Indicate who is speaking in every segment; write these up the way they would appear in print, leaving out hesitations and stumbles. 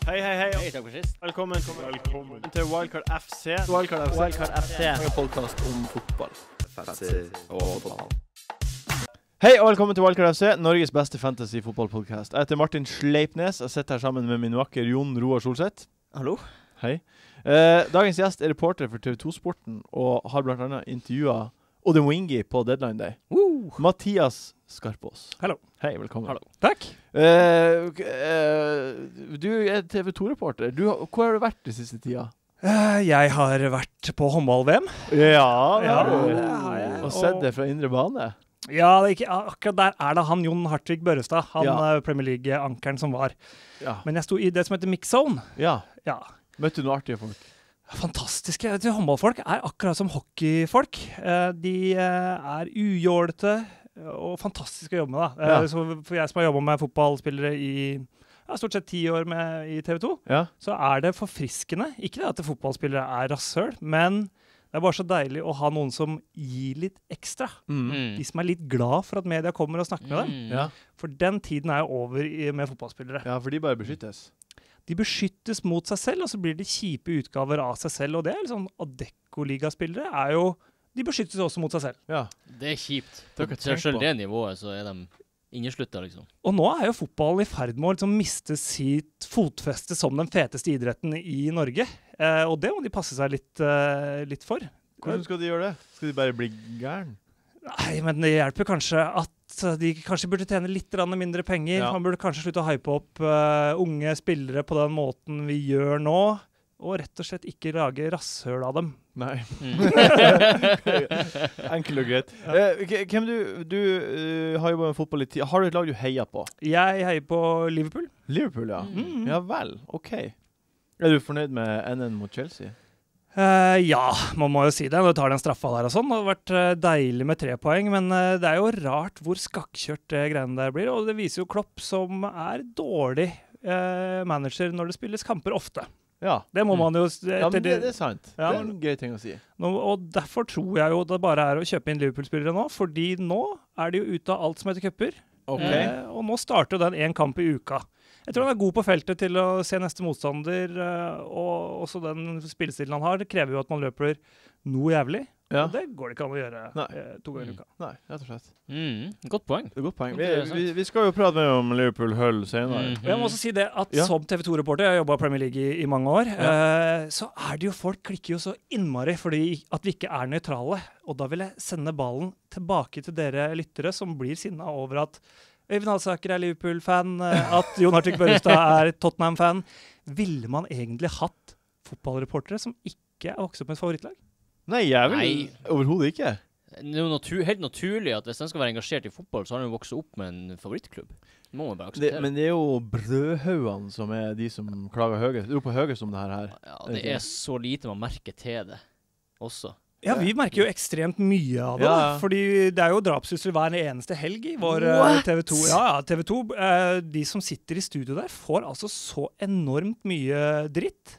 Speaker 1: Hei, hei, hei.
Speaker 2: Hei, takk for sist.
Speaker 1: Velkommen til Wildcard FC. Wildcard FC.
Speaker 3: En podcast om fotball.
Speaker 1: Hei, og velkommen til Wildcard FC, Norges beste fantasy-fotballpodcast. Jeg heter Martin Sleipnes. Jeg sitter her sammen med min vakker Jon Roar Solseth.
Speaker 2: Hallo.
Speaker 1: Hei. Dagens gjest er reporter for TV2-sporten og har blant annet intervjuet Odin Wingy på Deadline Day. Mathias Skarpås.
Speaker 3: Hallo.
Speaker 1: Hei, velkommen.
Speaker 3: Hallo. Takk.
Speaker 1: Du er TV2-reporter. Hvor har du vært den siste tida?
Speaker 3: Jeg har vært på håndball-VM.
Speaker 1: Ja,
Speaker 3: det har jeg.
Speaker 1: Og sett det fra indre bane.
Speaker 3: Ja, det er ikke, akkurat der er det han Jon Hartvig Børrestad, han Premier League-ankeren som var. Ja. Men jeg sto i det som heter Mix Zone.
Speaker 1: Ja.
Speaker 3: Ja.
Speaker 1: Møtte du noen artige folk?
Speaker 3: Fantastiske. Håndballfolk er akkurat som hockeyfolk. De er ujålete og fantastiske å jobbe med. Da. Så for jeg som har jobbet med fotballspillere i stort sett 10 år i TV 2, så er det forfriskende. Ikke det at fotballspillere er rasshøl, men det er bare så deilig å ha noen som gir litt ekstra. De som er litt glad for at media kommer og snakker med dem.
Speaker 1: Ja.
Speaker 3: For den tiden er jo over med fotballspillere.
Speaker 1: Ja, for de bare beskyttes.
Speaker 3: De beskyttes mot seg selv, og så blir det kjipe utgaver av seg selv. Og det er liksom Adecco-ligaspillere er jo, de beskyttes også mot seg selv.
Speaker 1: Ja.
Speaker 2: Det er kjipt. Selv det nivået, så er de innesluttet, liksom. Og
Speaker 3: nå er jo fotballen i ferd med å liksom miste sitt fotfeste som den feteste idretten i Norge. Og det må de passe seg litt for.
Speaker 1: Hvordan skal de gjøre det? Skal de bare bli gæren?
Speaker 3: Nei, men det hjelper kanskje at de kanskje burde tjene litt mindre penger. Man burde kanskje slutte å hype opp unge spillere på den måten vi gjør nå, og rett og slett ikke lage rasshøl av dem.
Speaker 1: Nei. Enkelt og greit. Hvem du har jobbet med fotball i tid. Har du et lag du heier på? Jeg
Speaker 3: heier på Liverpool.
Speaker 1: Liverpool, ja. Ja vel, ok. Er du fornøyd med NN mot Chelsea?
Speaker 3: Ja, man må jo si det. Når du tar den straffa der og sånn, det har vært deilig med 3 poeng, men det er jo rart hvor skakkjørt det greiene der blir, og det viser jo Klopp som er dårlig manager når det spilles kamper ofte.
Speaker 1: Ja.
Speaker 3: Det må man jo...
Speaker 1: Ja, men det er sant. Det er en gøy ting å si.
Speaker 3: Og derfor tror jeg jo det bare er å kjøpe inn Liverpool-spillere nå, fordi nå er de jo ute av alt som heter kupper, og nå starter den 1 kamp i uka. Jeg tror han er god på feltet til å se neste motstander, og også den spillestilen han har. Det krever jo at man løper noe jævlig, og det går det ikke an å gjøre 2 ganger i uka.
Speaker 1: Nei, rett og slett.
Speaker 2: Godt poeng.
Speaker 1: Godt poeng. Vi skal jo prate mer om Liverpool-Hull senere.
Speaker 3: Jeg må også si det at som TV2-reporter, jeg har jobbet i Premier League i mange år, så er det jo folk klikker jo så innmari fordi at vi ikke er nøytrale. Og da vil jeg sende ballen tilbake til dere lyttere som blir sinna over at Øyvind Alsaker er Liverpool-fan, at Jon Hartvig Børrestad er Tottenham-fan. Ville man egentlig hatt fotballreportere som ikke er vokst opp med et favorittlag?
Speaker 1: Nei, jeg vil overhodet ikke.
Speaker 2: Det er jo helt naturlig at hvis den skal være engasjert i fotball, så har den jo vokst opp med en favorittklubb. Det må man bare akseptere.
Speaker 1: Men det er jo brødhaugene som er de som klager høyest. Du roper høyest om det her.
Speaker 2: Ja, det er så lite man merker til det også.
Speaker 3: Ja, vi merker jo ekstremt mye av det, fordi det er jo drapstrusler hver eneste helg i vår TV 2. Ja, TV 2, de som sitter i studio der, får altså så enormt mye dritt.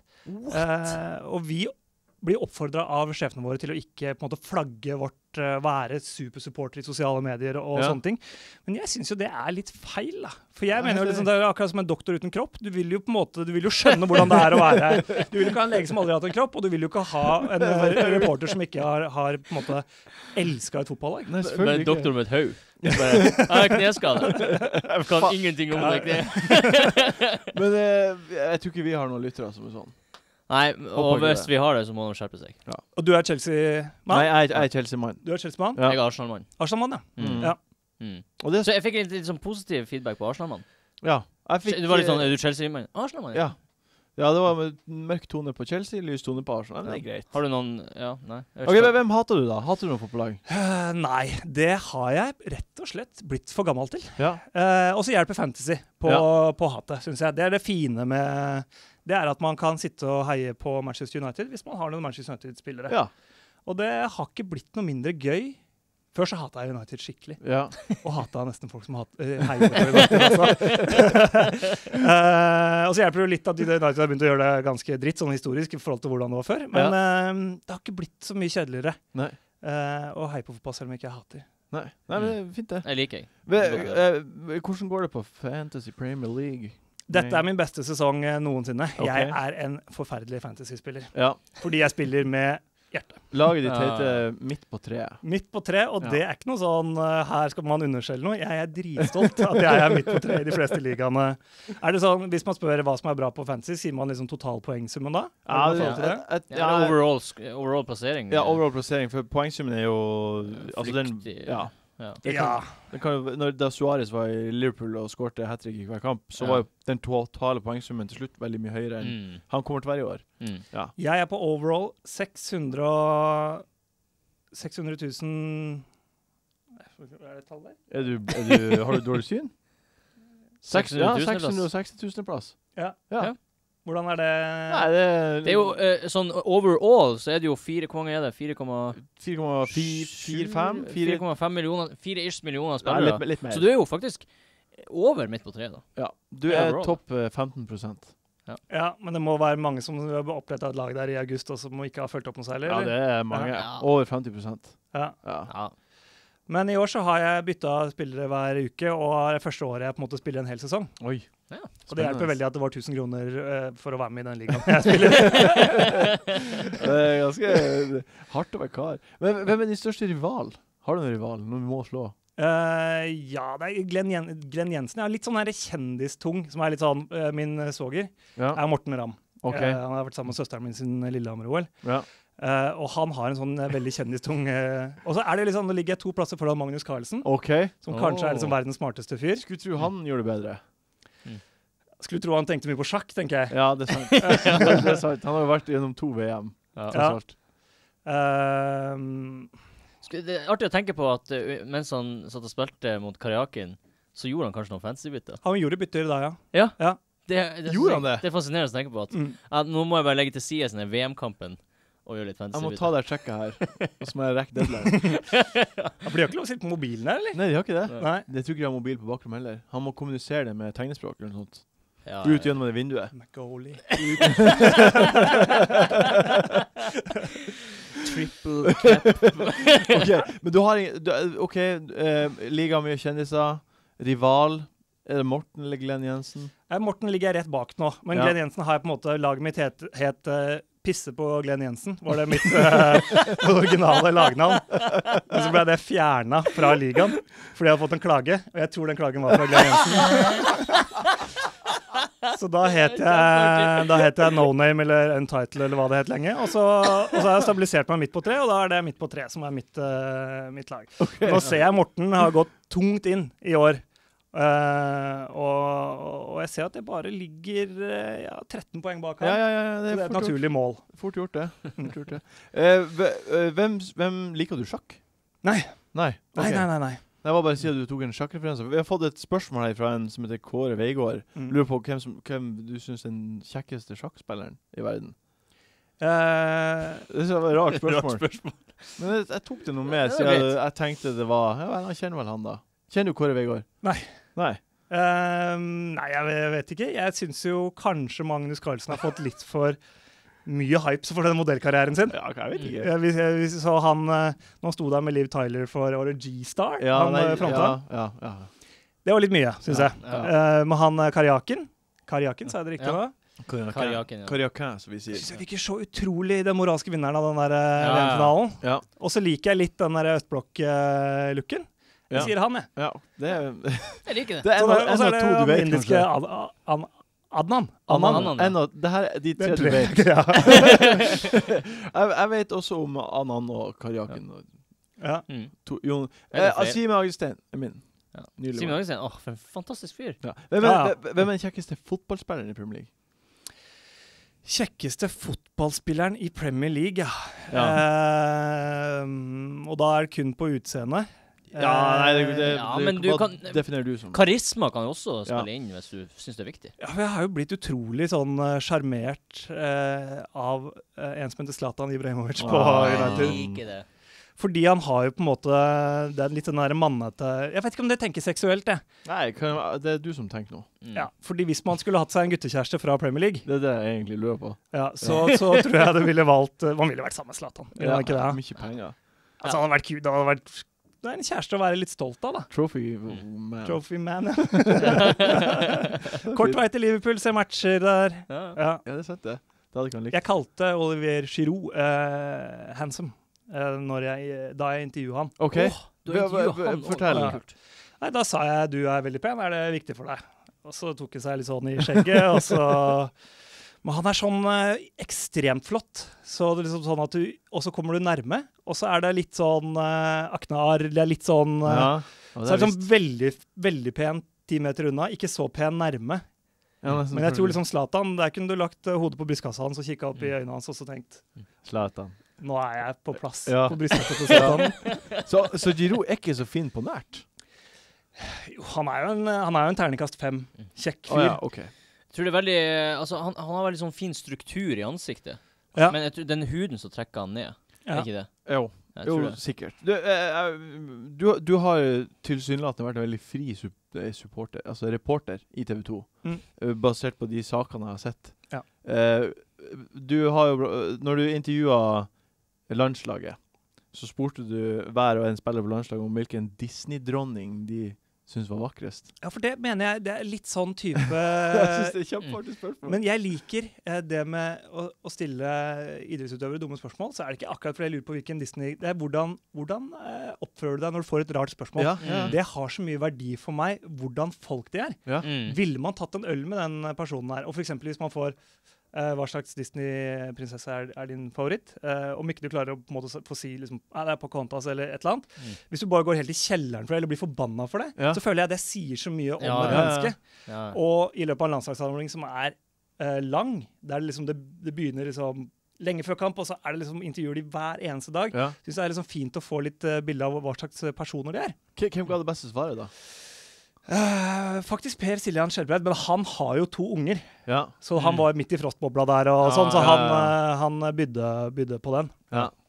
Speaker 3: Og vi blir oppfordret av sjefene våre til å ikke på en måte flagge vårt, være supersupporter i sosiale medier og sånne ting. Men jeg synes jo det er litt feil, da. For jeg mener jo liksom, det er akkurat som en doktor uten kropp. Du vil jo på en måte, du vil jo skjønne hvordan det er å være her. Du vil jo ikke ha en lege som aldri har hatt en kropp, og du vil jo ikke ha en reporter som ikke har på en måte elsket et fotballag.
Speaker 2: Men en doktor med et haug. Jeg er kneskade. Jeg kan ingenting om det kne.
Speaker 1: Men jeg tror ikke vi har noen lyttere som er sånn.
Speaker 2: Nei, og hvis vi har det, så må de skjerpe seg.
Speaker 3: Ja. Og du er Chelsea-mann?
Speaker 1: Nei, jeg er Chelsea-mann.
Speaker 3: Du er Chelsea-mann?
Speaker 2: Ja. Jeg er Arsenal-mann.
Speaker 3: Arsenal-mann, ja.
Speaker 2: Så jeg fikk litt sånn positiv feedback på Arsenal-mann.
Speaker 1: Ja.
Speaker 2: Du var litt sånn, er du Chelsea-mann? Arsenal-mann?
Speaker 1: Ja. Ja, det var mørk tone på Chelsea, lys tone på Arsenal. Men det er greit.
Speaker 2: Har du noen... Ja, nei.
Speaker 1: Ok, hvem hater du da? Hater du noen fotballag?
Speaker 3: Nei, det har jeg rett og slett blitt for gammel til.
Speaker 1: Ja.
Speaker 3: Og så hjelper fantasy på hatet, synes jeg. Det er det fine med... Det er at man kan sitte og heie på Manchester United hvis man har noen Manchester United-spillere. Ja. Og det har ikke blitt noe mindre gøy. Før så hatet jeg United skikkelig. Ja. Og hatet nesten folk som heier på United. Og så hjelper det jo litt at United har begynt å gjøre det ganske dritt, sånn historisk, i forhold til hvordan det var før. Men det har ikke blitt så mye kjedeligere å heie på fotball, selv om jeg ikke hater.
Speaker 1: Nei, men det er fint det.
Speaker 2: Jeg liker.
Speaker 1: Hvordan går det på Fantasy Premier League?
Speaker 3: Dette min beste sesong noensinne.
Speaker 1: Ok.
Speaker 3: Jeg en forferdelig fantasy-spiller.
Speaker 1: Ja.
Speaker 3: Fordi jeg spiller med hjerte.
Speaker 1: Laget ditt heter Midt på treet.
Speaker 3: Midt på tre, og
Speaker 1: Ja.
Speaker 3: det ikke noe sånn her skal man underskjelle noe. Jeg dritstolt at jeg midt på tre i de fleste ligaene. Det sånn, hvis man spør hva som bra på fantasy, sier man liksom totalpoengsummen da?
Speaker 1: Ja,
Speaker 3: Eller hva forhold til det?
Speaker 2: Ja, overall plassering.
Speaker 1: Ja, overall plassering, for poengsummen er jo altså den,
Speaker 2: Flyktig.
Speaker 1: ja.
Speaker 2: Ja.
Speaker 1: Det kan jo, da Suarez var i Liverpool og skårte hat-trick i hver kamp, så
Speaker 2: Ja.
Speaker 1: var jo den totale poengsummen til slutt veldig mye høyere enn han kommer til å være i år. Ja.
Speaker 3: Jeg på overall 600 000 Hva det tallet der?
Speaker 1: Har du dårlig syn?
Speaker 2: 600 000 plass.
Speaker 1: 660 000 plass.
Speaker 3: Ja.
Speaker 1: Ja.
Speaker 3: Hvordan det?
Speaker 1: Nei,
Speaker 2: Det er jo sånn overall så er det jo 4, hvor mange er det?
Speaker 1: 4,45?
Speaker 2: 4,5 millioner, 4-ish millioner
Speaker 1: Ja,
Speaker 2: spillere.
Speaker 1: litt mer.
Speaker 2: Så du er jo faktisk over midt på tre da.
Speaker 1: Ja. Du er
Speaker 2: Overall.
Speaker 1: topp 15%.
Speaker 3: Ja, men det må være mange som har opprettet et lag der i august, og som ikke har fulgt opp noe særlig,
Speaker 1: Ja,
Speaker 3: eller?
Speaker 1: det er mange.
Speaker 2: Ja.
Speaker 1: Over 50%.
Speaker 3: Ja.
Speaker 1: Ja.
Speaker 2: Ja.
Speaker 3: Men i år så har jeg byttet spillere hver uke, og det er første året jeg på en måte spiller en hel sesong.
Speaker 1: Oi.
Speaker 2: Ja.
Speaker 3: Og det hjelper
Speaker 1: Spennende.
Speaker 3: veldig at det var 1000 kroner for å være med i den ligaen jeg spiller.
Speaker 1: Det er ganske hardt å være kar. Men hvem er din største rival? Har du en rival? Noen vi må slå?
Speaker 3: Ja, det er Glenn Jensen. Jeg er litt sånn her kjendistung, som er litt sånn min svoger,
Speaker 1: Ja.
Speaker 3: er Morten Ramm.
Speaker 1: Ok.
Speaker 3: Han har vært sammen med søsteren min sin Lillehammer-OL.
Speaker 1: Ja.
Speaker 3: Og han har en sånn veldig kjendistung og så er det liksom, nå ligger jeg 2 plasser foran Magnus Carlsen,
Speaker 1: OK.
Speaker 3: som kanskje er liksom verdens smarteste fyr.
Speaker 1: Skulle tro han gjør det bedre.
Speaker 3: Skulle tro han tenkte mye på sjakk, tenker jeg.
Speaker 1: Ja, det er sant. Det er sant. Han har jo vært gjennom 2 VM.
Speaker 2: Ja.
Speaker 1: tross
Speaker 3: Ja.
Speaker 1: alt.
Speaker 2: Det er artig å tenke på at mens han satt og spilte mot Karjakin, så gjorde han kanskje noen fancy-bytter.
Speaker 3: Han gjorde bytter da, ja.
Speaker 1: Gjorde han det?
Speaker 2: Det er fascinerende å tenke på at nå må jeg bare legge til side sånne VM-kampen og gjøre litt
Speaker 1: Jeg må
Speaker 2: fancy-bytter.
Speaker 1: ta det sjekket her, og så må jeg rekke deadline.
Speaker 3: For de har ikke lov å sitte på mobilen her, eller?
Speaker 1: Nei, de har ikke det.
Speaker 3: Nei.
Speaker 1: Jeg tror ikke de har mobil på bakrom heller. Han må kommunisere det med tegnespråk eller noe sånt.
Speaker 2: Ja,
Speaker 1: Ut gjennom det vinduet.
Speaker 3: McGoley.
Speaker 2: Triple cap.
Speaker 1: Ok, men du har OK, liga mye kjendiser. Rival. Er det Morten eller Glenn Jensen?
Speaker 3: Morten ligger jeg rett bak nå, men
Speaker 1: Ja.
Speaker 3: Glenn Jensen har jeg på en måte, laget mitt het Pisse på Glenn Jensen, var det mitt originale lagnavn. Men så ble det fjernet fra ligaen, fordi jeg hadde fått en klage, og jeg tror den klagen var fra Glenn Jensen. Så da het jeg No Name eller Untitled eller hva det het lenge, og så har jeg stabilisert meg midt på tre, og da er det midt på tre som er mitt lag. Nå ser jeg Morten har gått tungt inn i år. Og jeg ser at det bare ligger 13 poeng bak
Speaker 1: Ja,
Speaker 3: ham.
Speaker 1: det
Speaker 3: Så det er
Speaker 1: er
Speaker 3: et
Speaker 1: fort gjort.
Speaker 3: naturlig mål.
Speaker 1: Fort gjort, det. Fort gjort, det. Hvem liker du sjakk?
Speaker 3: Nei.
Speaker 1: Nei. ok.
Speaker 3: Nei.
Speaker 1: Jeg var bare å si at du tok en sjakkreferanse. Vi har fått et spørsmål her fra en som heter Kåre Veigård. Lurer på hvem du synes er den kjekkeste sjakkspilleren i verden. Det er et rart spørsmål. Men jeg tok det noe med,
Speaker 2: Ja, det er
Speaker 1: siden
Speaker 2: greit.
Speaker 1: jeg tenkte det var ja, vel, han kjenner vel han da. Kjenner du Kåre Veigård?
Speaker 3: Nei.
Speaker 1: Nei.
Speaker 3: Nei, jeg vet ikke. Jeg synes jo kanskje Magnus Carlsen har fått litt for mye hype for den modellkarrieren sin.
Speaker 1: Ja, jeg vet ikke.
Speaker 3: Vi så han nå sto der med Liv Tyler for året G-Star.
Speaker 1: Ja,
Speaker 3: han
Speaker 1: nei,
Speaker 3: fronta.
Speaker 1: ja.
Speaker 3: Det var litt mye, synes jeg.
Speaker 2: Ja.
Speaker 3: Men han Karjakin, sa jeg det riktig
Speaker 2: Ja.
Speaker 3: da?
Speaker 2: Karjakin, ja.
Speaker 1: Karjakin, som vi
Speaker 3: Jeg synes
Speaker 1: sier.
Speaker 3: jeg virker så utrolig den moralske vinneren av den der
Speaker 2: Ja.
Speaker 3: VM-finalen.
Speaker 1: Ja.
Speaker 3: Og så liker jeg litt den der østblokk-looken.
Speaker 1: Ja.
Speaker 3: Sier han, jeg.
Speaker 1: Ja, det er,
Speaker 2: Jeg liker det.
Speaker 1: det er
Speaker 3: Og
Speaker 1: en
Speaker 3: så
Speaker 1: av
Speaker 3: er
Speaker 1: to du
Speaker 3: det
Speaker 1: vet,
Speaker 3: indiske
Speaker 1: kanskje.
Speaker 3: Adnan.
Speaker 2: Anand.
Speaker 1: Det her er de tre du
Speaker 3: Det
Speaker 1: vet.
Speaker 3: ja.
Speaker 1: Jeg vet også om Anand og Karjakin.
Speaker 3: Ja.
Speaker 1: Jon,
Speaker 2: Er det flere?
Speaker 1: Simen Agestein er min.
Speaker 2: Ja.
Speaker 1: Nydelig.
Speaker 2: Simen Agestein, for en fantastisk fyr.
Speaker 1: Ja.
Speaker 3: Ja.
Speaker 1: Hvem er den kjekkeste fotballspilleren i Premier League?
Speaker 3: Kjekkeste fotballspilleren i Premier League, ja. Og da er det kun på utseende.
Speaker 1: Ja, nei,
Speaker 2: Ja, men du
Speaker 1: hva
Speaker 2: kan-
Speaker 1: definerer du som?
Speaker 2: Karisma kan jo også
Speaker 1: Ja.
Speaker 2: spille inn hvis du synes det er viktig.
Speaker 3: Ja, for jeg har jo blitt utrolig sånn sjarmert av en som heter Zlatan Ibrahimovic på United.
Speaker 2: Jeg liker det.
Speaker 3: Fordi han har jo på en måte det er litt den der mannete Jeg vet ikke om det tenker seksuelt, det.
Speaker 1: Nei, det er du som tenker nå.
Speaker 3: Ja, fordi hvis man skulle hatt seg en guttekjæreste fra Premier League,
Speaker 1: Det er det jeg egentlig lurer på.
Speaker 3: ja, så tror jeg det ville valgt man ville vært sammen med Zlatan. Ville man ikke det?
Speaker 1: Mye penger.
Speaker 3: Altså, han hadde vært cute, det hadde vært det en kjæreste å være litt stolt av, da.
Speaker 1: Trophy man.
Speaker 3: Trophy man, ja. Kort vei til Liverpool, se matcher der.
Speaker 1: Ja, det er sant det. Det hadde ikke han likt.
Speaker 3: Jeg kalte Olivier Giroud handsome da jeg intervjuet han.
Speaker 1: Ok, fortell.
Speaker 3: Nei, da sa jeg, du er veldig pen, er det viktig for deg? Og så tok han seg litt sånn i skjegget, og så... Men han sånn ekstremt flott, så det liksom sånn at og så kommer du nærme, og så det litt sånn aknar, det litt sånn... så det sånn veldig, veldig pen 10 meter unna, ikke så pen nærme. Ja, men jeg tror liksom Zlatan, der kunne du lagt hodet på brystkassa hans og kikket opp i øynene hans, og så tenkt...
Speaker 1: Zlatan.
Speaker 3: Nå jeg på plass på brystkassa til Zlatan.
Speaker 1: Så Giroud ikke så fin på nært?
Speaker 3: Jo, han jo en terningkast 5. Kjekk fyr.
Speaker 1: Ok.
Speaker 2: Jeg tror det veldig, altså han har veldig sånn fin struktur i ansiktet.
Speaker 3: Ja.
Speaker 2: Men jeg tror den huden så trekker han ned. Ikke det?
Speaker 1: Jo, sikkert. Du har tilsynelatende vært en veldig fri supporter, altså reporter i TV 2, basert på de sakene jeg har sett.
Speaker 3: Ja.
Speaker 1: Du har jo, når du intervjuet landslaget, så spurte du hver og en spiller på landslaget om hvilken Disney-dronning de synes var vakrest. Ja,
Speaker 3: for det mener jeg, det litt sånn type...
Speaker 1: jeg synes det kjempeartig spørsmål.
Speaker 3: Men jeg liker det med å stille idrettsutøvere dumme spørsmål, så det ikke akkurat fordi jeg lurer på hvilken Disney... Det hvordan oppfører du deg når du får et rart spørsmål? Det har så mye verdi for meg, hvordan folk de Ville man tatt en øl med den personen her? Og for eksempel hvis man får... hva slags Disney-prinsesse din favoritt? Om ikke du klarer å på en måte få si liksom, det Pocahontas eller et eller annet. Hvis du bare går helt i kjelleren for det, eller blir forbannet for det, så føler jeg det sier så mye om et menneske. Og i løpet av en landslagssamling som lang, der liksom det begynner liksom lenge før kamp, og så det liksom intervjuer de hver eneste dag. Synes det liksom fint å få litt bilde av hva slags personer de
Speaker 1: Hvem ga det beste svaret da?
Speaker 3: Faktisk Per Siljan Skjelbreid, men han har jo 2 unger. Så han var midt i frostbobla der og sånn, så han bydde på den.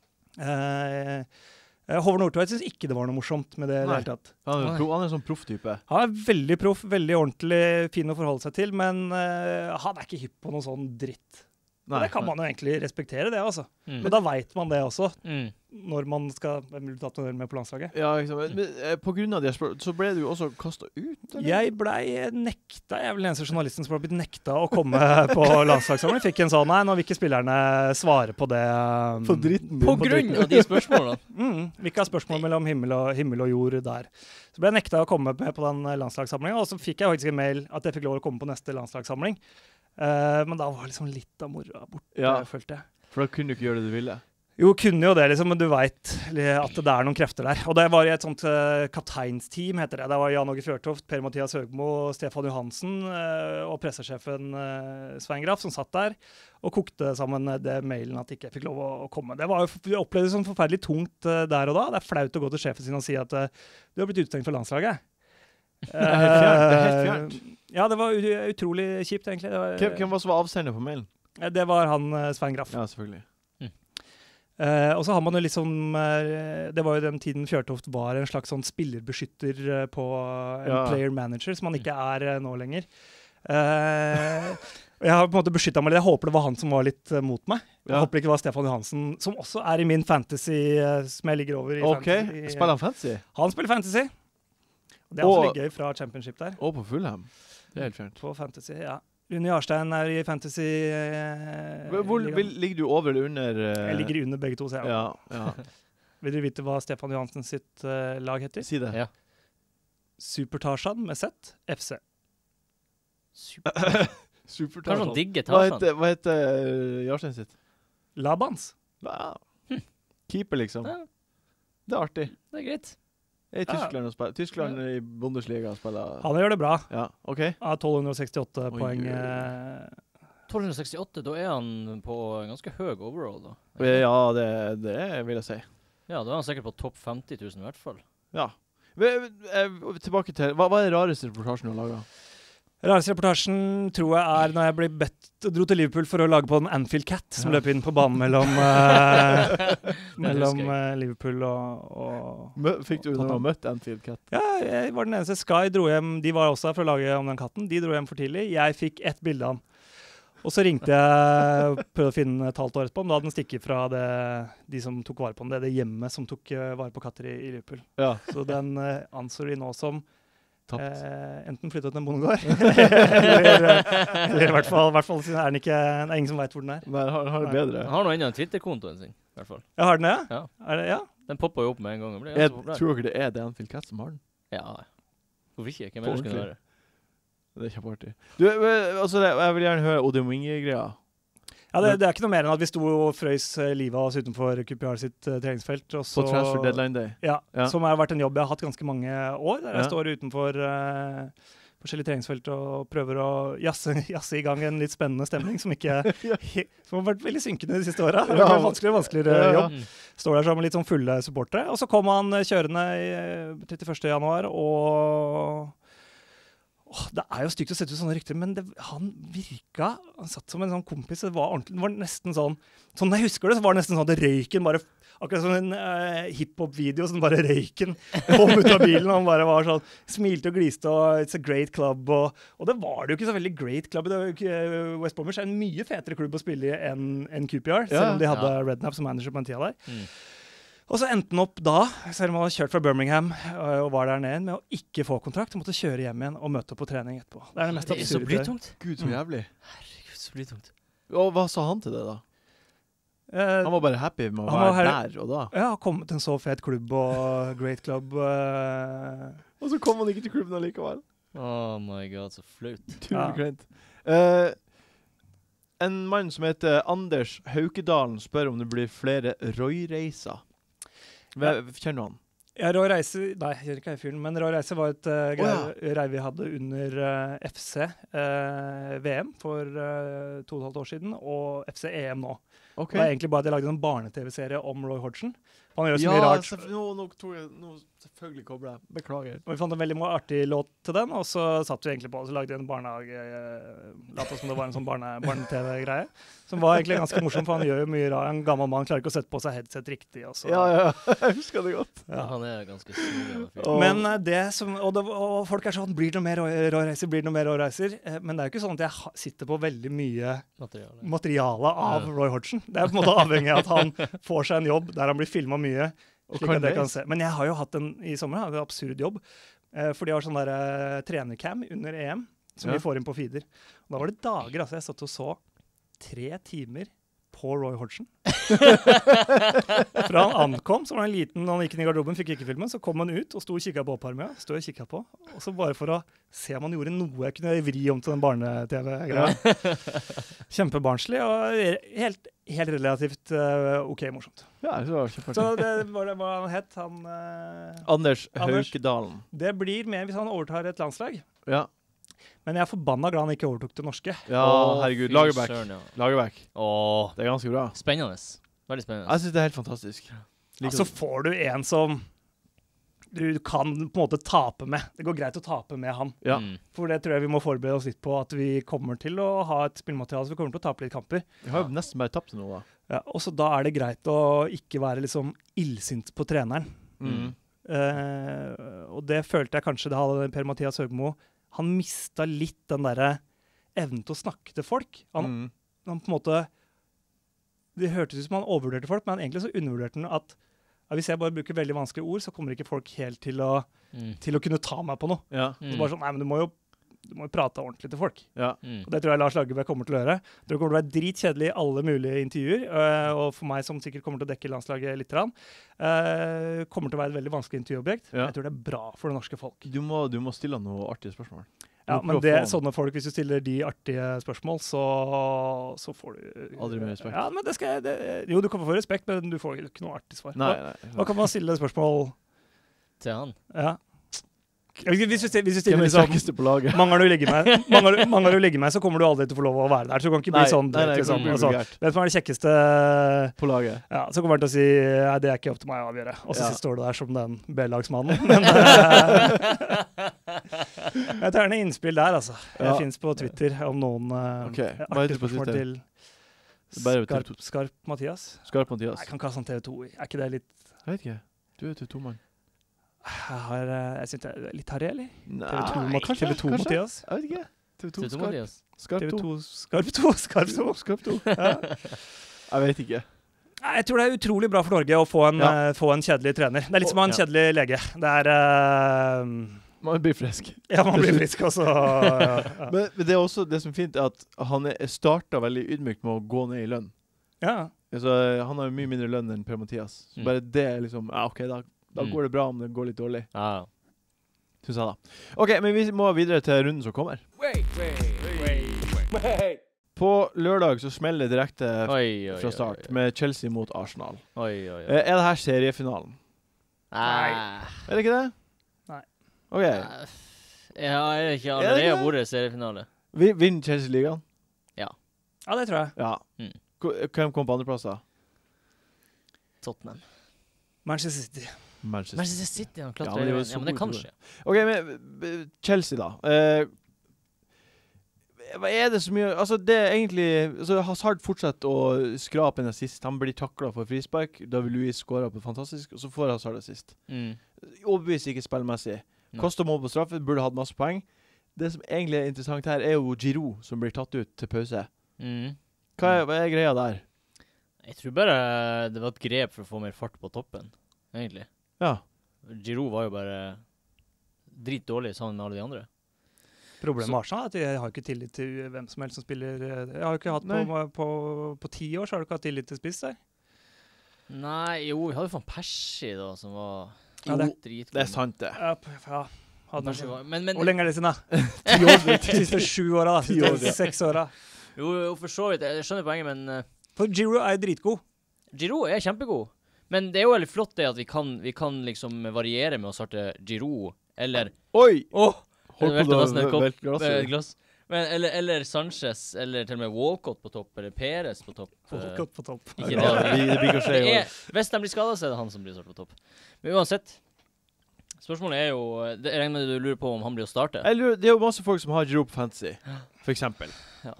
Speaker 3: Håvard Nordtveit synes ikke det var noe morsomt med det i det hele tatt.
Speaker 1: Han en sånn proff-type.
Speaker 3: Han veldig proff, veldig ordentlig, fin å forholde seg til, men han ikke hypp på noe sånn dritt. Det kan man jo egentlig respektere det, altså. Men da vet man det også, når man skal bli tatt med på landslaget.
Speaker 1: Ja, men på grunn av det, så ble du også kastet ut, eller?
Speaker 3: Jeg ble nekta, jeg vel den eneste journalisten som ble blitt nekta å komme på landslagssamling. Fikk en sånn, nei, nå vil ikke spillerne svare på det.
Speaker 2: På grunn av de spørsmålene?
Speaker 3: Vi ikke ha spørsmål mellom himmel og jord der. Så ble jeg nekta å komme med på den landslagssamlingen, og så fikk jeg faktisk en mail at jeg fikk lov å komme på neste landslagssamling. Men da var liksom litt av moroa borte, følte jeg.
Speaker 1: For da kunne du ikke gjøre det du ville?
Speaker 3: Jo, kunne jo det, liksom, men du vet at det noen krefter der. Og det var i et sånt kapteinsteam, heter det. Det var Jan Åge Fjørtoft, Per-Mathias Høgmo, Stefan Johansen og pressesjefen Svein Graff som satt der og kokte sammen det mailen at de ikke fikk lov å komme. Vi opplevde det som forferdelig tungt der og da. Det flaut å gå til sjefen sin og si at du har blitt utstengt for landslaget. Det helt fjernt. Ja, det var utrolig kjipt, egentlig.
Speaker 1: Hvem var som var avsender på mailen?
Speaker 3: Det var han Svein Graff.
Speaker 1: Ja, selvfølgelig.
Speaker 3: Og så har man jo liksom det var jo den tiden Fjørtoft var en slags sånn spillerbeskytter på en player manager, som han ikke nå lenger. Jeg har på en måte beskyttet meg litt. Jeg håper det var han som var litt mot meg. Jeg håper det ikke var Stefan Johansen, som også i min fantasy, som jeg ligger over i fantasy.
Speaker 1: Spiller han fantasy?
Speaker 3: Han spiller fantasy. Det også litt gøy fra Championship der.
Speaker 1: Og på Fulham. Det helt fjernt.
Speaker 3: På fantasy, Rune Jarstein i fantasy.
Speaker 1: Hvor ligger du over eller under?
Speaker 3: Jeg ligger under begge to, så
Speaker 1: ja.
Speaker 3: Vil dere vite hva Stefan Johansen sitt lag heter?
Speaker 1: Si det.
Speaker 2: Ja.
Speaker 3: Supertarzan med Z, FC.
Speaker 2: Supertarzan. Kanskje han digger Tarzan.
Speaker 1: Hva heter Jarstein sitt?
Speaker 3: Labans.
Speaker 1: Keeper, liksom.
Speaker 2: Ja.
Speaker 1: Det artig.
Speaker 2: Det greit.
Speaker 1: I Tyskland og spiller. Tyskland i Bundesliga spiller.
Speaker 3: Han gjør det bra.
Speaker 1: Ja, ok.
Speaker 3: 1268 poeng.
Speaker 2: 1268, da han på ganske høy overall, da.
Speaker 1: Ja, det vil jeg si.
Speaker 2: Ja, da han sikkert på topp 50 000 i hvert fall.
Speaker 1: Ja. Tilbake til, hva det rareste reportasjen du har laget?
Speaker 3: Rareste reportasjen tror jeg når jeg dro til Liverpool for å lage på en Anfield Cat som løp inn på banen mellom Liverpool og
Speaker 1: Fikk du noe møtt Anfield Cat?
Speaker 3: Ja, jeg var den eneste. Sky dro hjem, de var også her for å lage om den katten. De dro hjem for tidlig. Jeg fikk ett bilde av han. Og så ringte jeg, prøvde å finne et halvt år etterpå, men da hadde den stikket fra de som tok vare på den, det hjemmet som tok vare på katter i Liverpool.
Speaker 1: Ja.
Speaker 3: Så den anser de nå som enten flyttet til en bondegård, eller i hvert fall det er ingen som vet hvor den er.
Speaker 1: Men har det bedre.
Speaker 2: Han har nå enda en Twitter-kontoen sin, i hvert fall.
Speaker 3: Ja, har den det?
Speaker 2: Ja.
Speaker 3: Er det, ja?
Speaker 2: Den popper jo opp med en gang.
Speaker 1: Jeg tror ikke det det Anfield Cat som har den.
Speaker 2: Ja. Hvorfor ikke? Hvem ellers kunne det være?
Speaker 1: Det er kjempeartig. Du, altså, jeg vil gjerne høre Odin Winge-greia.
Speaker 3: Ja, det er ikke noe mer enn at vi sto og frøys livet av oss utenfor QPR sitt treningsfelt. Og så,
Speaker 1: På Transfer Deadline Day.
Speaker 3: Ja, som har vært en jobb jeg har hatt ganske mange år, der jeg står utenfor forskjellige treningsfelt og prøver å jasse i gang en litt spennende stemning som har vært veldig synkende de siste årene. Det var vanskeligere jobb. Står der sammen med litt sånn fulle supportere. Og så kom han kjørende i 31. januar, og det er jo stygt å sette ut sånne rykter, men han satt som en sånn kompis. Det var ordentlig, det var nesten sånn jeg husker det, så var det nesten sånn at røyken bare, akkurat som en hiphop-video, sånn bare røyken kom ut av bilen, og han bare var sånn, smilte og gliste, og it's a great club, og det var det jo ikke så veldig great club. West Bromwich er en mye fetere klubb å spille i enn QPR, selv om de hadde Redknapp som manager på en tida der. Og så endte han opp da, selv om han hadde kjørt fra Birmingham og var der nede, med å ikke få kontrakt, og måtte kjøre hjem igjen og møte opp på trening etterpå. Det er det mest absurde.
Speaker 2: Det er så blytungt.
Speaker 1: Gud, så jævlig.
Speaker 2: Herregud, så blytungt.
Speaker 1: Og hva sa han til det da? Han var bare happy med å være der og da.
Speaker 3: Ja, kommet til en så fet klubb og great club.
Speaker 1: Og så kom han ikke til klubben allikevel.
Speaker 2: Oh my god, så flaut.
Speaker 1: Utrolig kleint. En mann som heter Anders Haukedalen spør om det blir flere Roy-reiser. Kjenner du han?
Speaker 3: Ja, Roy Reise, nei, jeg kjenner ikke jeg fyren, men Roy Reise var et greie vi hadde under FC VM for 2,5 år siden, og FC EM nå.
Speaker 1: Okay.
Speaker 3: Det var egentlig bare at jeg lagde en barne-tv-serie om Roy Hodgson. Han gjør så mye rart.
Speaker 1: Nå selvfølgelig kobler jeg. Beklager.
Speaker 3: Og vi fant en veldig artig låt til den, og så satt vi egentlig på, og så lagde vi en barnehage, late som det var en sånn barne-tv-greie, som var egentlig ganske morsom, for han gjør jo mye rart. En gammel mann klarer ikke å sette på seg headset riktig. Og så.
Speaker 1: Ja, jeg husker det godt.
Speaker 2: Ja. Han er ganske snill.
Speaker 3: Men det som, og folk er sånn, blir det noe mer Roy Reiser? Men det er jo ikke sånn at jeg sitter på veldig mye materiale av Roy Hodgson. Det er på en måte avhengig av at han får seg en jobb der han blir filmet mye, slik at jeg kan se. Men jeg har jo hatt i sommer en absurd jobb, for de har sånn der trenercam under EM, som vi får inn på feeder. Og da var det dager, altså jeg satt og så 3 timer på Roy Hodgson. Fra han ankom, så var han liten, han gikk inn i garderoben, fikk ikke filmen, så kom han ut og sto og kikket på oppvarmingen, og så bare for å se om han gjorde noe jeg kunne vri om til den barne-tv-greia. Kjempebarnslig, og helt relativt ok morsomt.
Speaker 1: Ja, det var kjempeartig.
Speaker 3: Så det var hva han het,
Speaker 1: Anders Haukedalen.
Speaker 3: Det blir mer hvis han overtar et landslag.
Speaker 1: Ja.
Speaker 3: Men jeg er forbannet glad han ikke overtok det norske.
Speaker 1: Ja, herregud. Lagerbäck. Det er ganske bra.
Speaker 2: Spennende. Veldig spennende.
Speaker 1: Jeg synes det er helt fantastisk.
Speaker 3: Så får du en som du kan på en måte tape med. Det går greit å tape med han.
Speaker 1: Ja.
Speaker 3: For det tror jeg vi må forberede oss litt på, at vi kommer til å ha et spillmateriale, så vi kommer til å tape litt kamper.
Speaker 1: Vi har jo nesten bare tapt noe da.
Speaker 3: Ja, og så da er det greit å ikke være liksom illsint på treneren. Og det følte jeg kanskje det hadde Per-Mathias Høgmo. Han mistet litt den der evnen til å snakke til folk. Han på en måte, det hørtes ut som han overvurderte folk, men egentlig så undervurderte han at hvis jeg bare bruker veldig vanskelige ord, så kommer ikke folk helt til å kunne ta meg på noe.
Speaker 1: Ja.
Speaker 3: Så bare sånn, nei, men du må jo prate ordentlig til folk.
Speaker 1: Ja.
Speaker 3: Og det tror jeg Lars Lagerbäck kommer til å gjøre. Det kommer til å være dritkjedelig i alle mulige intervjuer, og for meg som sikkert kommer til å dekke landslaget litt, kommer til å være et veldig vanskelig intervjuobjekt.
Speaker 1: Ja.
Speaker 3: Jeg tror det er bra for det norske folk.
Speaker 1: Du må stille noen artige spørsmål.
Speaker 3: Ja, men sånne folk, hvis du stiller de artige spørsmål, så får du...
Speaker 1: Aldri mer respekt.
Speaker 3: Ja, men jo, du kan få respekt, men du får ikke noe artig svar.
Speaker 1: Nei.
Speaker 3: Hva kan man stille spørsmål?
Speaker 2: Til han?
Speaker 3: Ja. Hvis du stiller
Speaker 1: liksom, på laget?
Speaker 3: Mange har du ligget med, så kommer du aldri til å få lov å være der. Så du kan ikke bli sånn. Liksom, vet du hva er det kjekkeste
Speaker 1: på laget? Ja,
Speaker 3: så kommer han til å si det er ikke opp til meg å avgjøre. Og så står du der som den B-lagsmannen. Men jeg tar gjerne innspill der, altså. Jeg finnes på Twitter om noen artige spørsmål til Skarp Mathias.
Speaker 1: Skarp Mathias.
Speaker 3: Jeg kan ikke ha sånn TV2. Er ikke det litt...
Speaker 1: Jeg vet ikke. Du er TV2-mann.
Speaker 3: Jeg synes det er litt harry, eller?
Speaker 1: Nei,
Speaker 3: TV2 Mathias?
Speaker 1: Jeg vet ikke. TV2
Speaker 2: Mathias.
Speaker 1: Skarp 2.
Speaker 3: Skarp 2.
Speaker 1: Skarp 2. Ja. Jeg vet ikke.
Speaker 3: Nei, jeg tror det er utrolig bra for Norge å få en kjedelig trener. Det er litt som å ha en kjedelig lege. Det er
Speaker 1: Man blir frisk.
Speaker 3: Ja, man blir frisk også. Ja.
Speaker 1: Men det er også det som er fint, er at han starta veldig ydmykt med å gå ned i lønn.
Speaker 3: Ja.
Speaker 1: Altså, han har jo mye mindre lønn enn Per-Mathias. Så bare det er liksom, ok, da går det bra om det går litt dårlig.
Speaker 2: Ja.
Speaker 1: Synes jeg da. Ok, men vi må videre til runden som kommer. På lørdag så smeller det direkte fra start med Chelsea mot Arsenal. Er det her seriefinalen?
Speaker 2: Nei.
Speaker 1: Er det ikke det?
Speaker 3: Nei.
Speaker 1: Ok.
Speaker 2: Ja, er det ikke allerede vært seriefinale?
Speaker 1: Vinner Chelsea ligaen?
Speaker 3: Ja, det tror jeg.
Speaker 1: Ja. Hvem kom på andreplass da?
Speaker 2: Tottenham.
Speaker 3: Manchester City.
Speaker 2: Manchester City, han
Speaker 1: ja,
Speaker 2: klatrer men det kan skje.
Speaker 1: Ok, men Chelsea da. Hva er det så mye? Altså, det er egentlig... Altså, Hazard fortsetter å skrape en assist. Han blir taklet for frispark. David Luiz skårer på fantastisk, og så får Hazard assist. Overbevist ikke spillmessig. Koster mål på straffe, burde hatt masse poeng. Det som egentlig er interessant her, er jo Giroud, som blir tatt ut til pause. Hva er greia der?
Speaker 2: Jeg tror bare det var et grep for å få mer fart på toppen, egentlig.
Speaker 1: Ja.
Speaker 2: Giroud var jo bare dritdårlig sammen med alle de andre.
Speaker 3: Problemet med Arsenal er at jeg har ikke tillit til hvem som helst som spiller. Jeg har jo ikke hatt på 10 år, så har du ikke hatt tillit til spiss der.
Speaker 2: Nei, jo, vi hadde jo Persie da, som var dritgod.
Speaker 1: Det er sant det.
Speaker 3: Ja.
Speaker 2: Men,
Speaker 3: hvor lenge er det siden da? 10 år, de siste 7 åra da, de siste 6 åra.
Speaker 2: Jo, for så vidt, jeg skjønner poenget, men...
Speaker 3: For Giroud er dritgod.
Speaker 2: Giroud er kjempegod. Men det er jo veldig flott det at vi kan liksom variere med å starte Giroud, eller...
Speaker 1: Oi!
Speaker 2: Holdt på å glass. Eller Sanchez, eller til og med Walcott på topp, eller Perez på topp.
Speaker 3: Walcott på topp.
Speaker 2: Ikke det. Hvis de blir skadet, så er det han som blir startet på topp. Men uansett, spørsmålet er jo, jeg regner med du lurer på om han blir å starte.
Speaker 1: Det er jo masse folk som har Giroud på fantasy, for eksempel.
Speaker 2: Ja.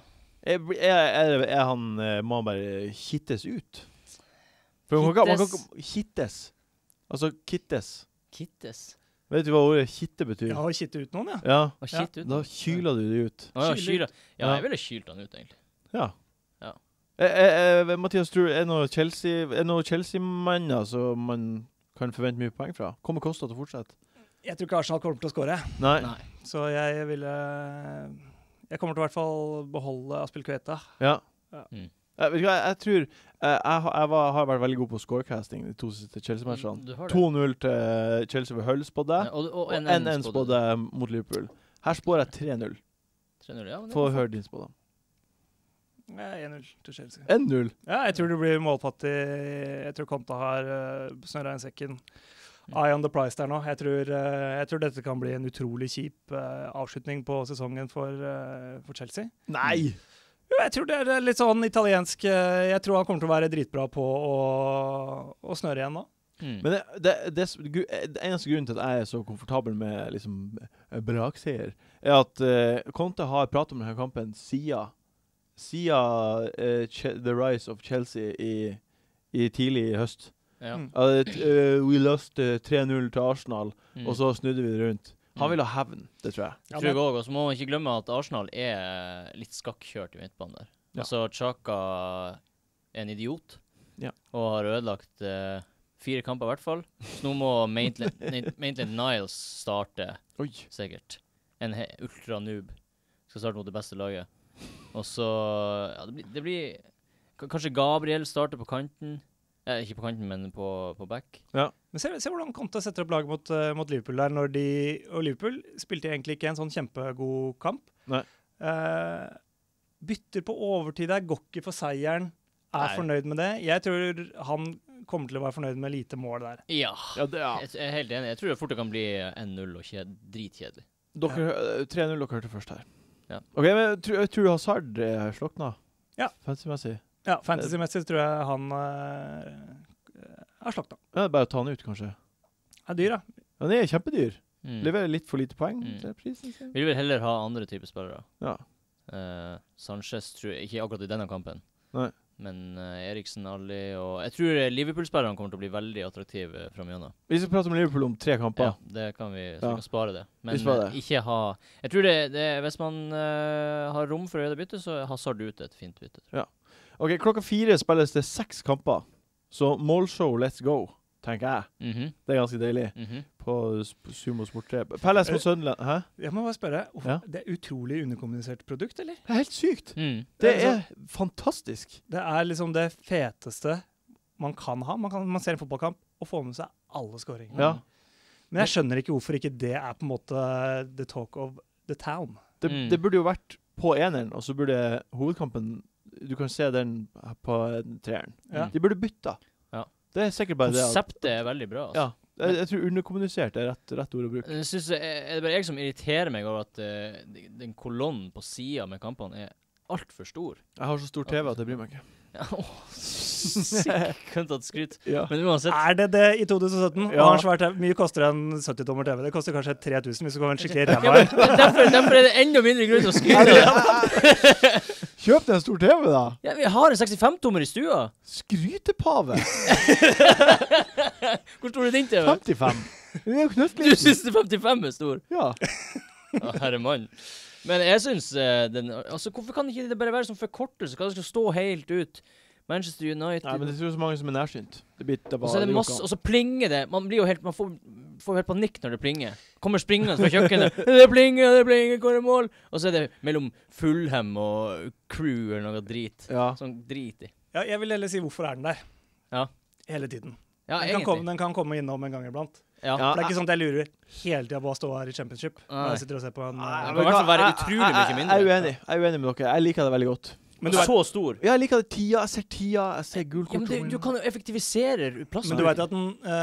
Speaker 1: Er han, må han bare hittes ut? For man kan hittes. Altså kittes.
Speaker 2: Kittes?
Speaker 1: Vet du hva ordet kitte betyr?
Speaker 3: Ja, å kitte ut noen,
Speaker 1: ja.
Speaker 2: Da
Speaker 1: kyler du det ut.
Speaker 2: Ja, jeg ville kylt han ut, egentlig.
Speaker 1: Ja. Mathias, tror du er noe Chelsea-manner som man kan forvente mye poeng fra? Kommer Costa til å fortsette?
Speaker 3: Jeg tror ikke Arsenal kommer til å skåre.
Speaker 1: Nei.
Speaker 3: Så jeg kommer til å hvert fall beholde Aspilicueta.
Speaker 1: Ja. Jeg tror jeg har vært veldig god på scorecasting de 2 siste Chelsea-matchene. 2-0 til Chelsea ved Hull spådde, og 1-1 spådde mot Liverpool. Her spår jeg 3-0.
Speaker 2: 3-0, ja.
Speaker 1: Få høre din spå da.
Speaker 3: 1-0 til Chelsea.
Speaker 1: 1-0?
Speaker 3: Ja, jeg tror det blir målfattig. Jeg tror Conte har snørret en sekken. Eye on the price der nå. Jeg tror dette kan bli en utrolig kjip avslutning på sesongen for Chelsea.
Speaker 1: Nei!
Speaker 3: Jeg tror det er litt sånn italiensk. Jeg tror han kommer til å være dritbra på å snøre igjen nå.
Speaker 1: Men det eneste grunnen til at jeg er så komfortabel med liksom brakseier, er at Conte har pratet om denne kampen siden The Rise of Chelsea i tidlig i høst.
Speaker 2: Ja.
Speaker 1: We lost 3-0 til Arsenal, og så snudde vi det rundt. Han vil ha hevn, det tror jeg.
Speaker 2: Jeg tror jeg også, og så må man ikke glemme at Arsenal er litt skakkjørt i midtbanen der. Ja. Altså, Xhaka er en idiot, og har ødelagt 4 kamper i hvert fall. Så nå må Maitland Niles starte, sikkert. En ultra-noob skal starte mot det beste laget. Og så, det blir kanskje Gabriel starter på kanten. Ikke på kanten, men på back. Ja.
Speaker 3: Men se hvordan Conte setter opp laget mot Liverpool der, og Liverpool spilte egentlig ikke en sånn kjempegod kamp.
Speaker 1: Nei.
Speaker 3: Bytter på overtid der, går ikke for seieren, fornøyd med det. Jeg tror han kommer til å være fornøyd med lite mål der.
Speaker 2: Ja. Jeg er helt enig. Jeg tror det fort kan bli 1-0 og dritkjedelig.
Speaker 1: 3-0 dere hørte først her.
Speaker 2: Ja.
Speaker 1: Ok, men tror du Hazard slokna?
Speaker 3: Ja.
Speaker 1: Fantasy-messig?
Speaker 3: Ja, fantasy-messig tror jeg han har slokna.
Speaker 1: Ja, bare ta han ut, kanskje.
Speaker 3: Han er dyr, da.
Speaker 1: Han er kjempedyr. Leverer litt for lite poeng.
Speaker 2: Vi vil heller ha andre typer spillere.
Speaker 1: Ja.
Speaker 2: Sanchez tror jeg ikke akkurat i denne kampen.
Speaker 1: Nei.
Speaker 2: Men Eriksen, Ali og jeg tror Liverpool-spillerne kommer til å bli veldig attraktive framigjennom.
Speaker 1: Vi skal prate om Liverpool om 3 kamper.
Speaker 2: Ja, det kan vi, så vi kan spare det. Men ikke ha... Jeg tror hvis man har rom for å gjøre det bytte, så har Hazard ute et fint bytte.
Speaker 1: Ja. Ok, klokka 4 spilles det 6 kamper. Så målshow, let's go, tenker jeg. Det ganske deilig. På Sumo Sport 3. Palace på Sunderland. Hæ?
Speaker 3: Jeg må bare spørre, det utrolig underkommunisert produkt, eller?
Speaker 1: Det helt sykt. Det fantastisk.
Speaker 3: Det liksom det feteste man kan ha. Man ser en fotballkamp og får med seg alle skåringer.
Speaker 1: Ja.
Speaker 3: Men jeg skjønner ikke hvorfor ikke det på en måte the talk of the town.
Speaker 1: Det burde jo vært på eneren, og så burde hovedkampen, du kan se den på 3-eren. De burde bytta. Det sikkert bare
Speaker 2: Konseptet veldig bra. Altså.
Speaker 1: Ja. Jeg tror underkommunisert rett ord å bruke.
Speaker 2: Jeg synes, er det bare jeg som irriterer meg over at den kolonnen på siden med kampene alt for stor?
Speaker 1: Jeg har så stor TV at det bryr meg ikke.
Speaker 2: Sikkert kan tatt skryt. Men
Speaker 3: uansett... det i 2017? Ja. Og svært, mye koster en 70-tommer TV. Det koster kanskje 3000 hvis du kommer en skikkelig ræva.
Speaker 2: Derfor det enda mindre grunn til å skryte.
Speaker 1: Kjøp deg en stor TV da.
Speaker 2: Ja, vi har en 65-tommer i stua.
Speaker 1: Skrytepave.
Speaker 2: Hvor stor din TV?
Speaker 1: 55. Det jo knøttliten.
Speaker 2: Du synes 55 stor?
Speaker 1: Ja.
Speaker 2: Herre mann. Men jeg synes hvorfor kan ikke det bare være sånn forkortelse? Kan det skal stå helt ut? Manchester United.
Speaker 1: Nei, men det er så mange som nærsynt.
Speaker 2: Og så masse, og så plinger det. Man blir jo helt, man får helt panikk når det plinger. Kommer springende fra kjøkkenet. Det plinger, hvor er mål? Og så det mellom Fulham og Crew eller noe drit. Sånn drit i.
Speaker 3: Ja, jeg vil heller si hvorfor den der.
Speaker 2: Ja.
Speaker 3: Hele tiden.
Speaker 2: Ja,
Speaker 3: den kan komme innom en gang iblant.
Speaker 2: Ja.
Speaker 3: For det ikke sånn at jeg lurer hele tiden på å stå her i Championship når jeg sitter og ser på en...
Speaker 2: Det kan i hvert fall være utrolig mye mindre.
Speaker 1: Jeg er uenig med dere. Jeg liker det veldig godt.
Speaker 2: Men du er så stor.
Speaker 1: Ja, jeg liker det tida. Jeg ser gulkort.
Speaker 2: Ja, men du kan jo effektivisere plassen.
Speaker 3: Men du vet at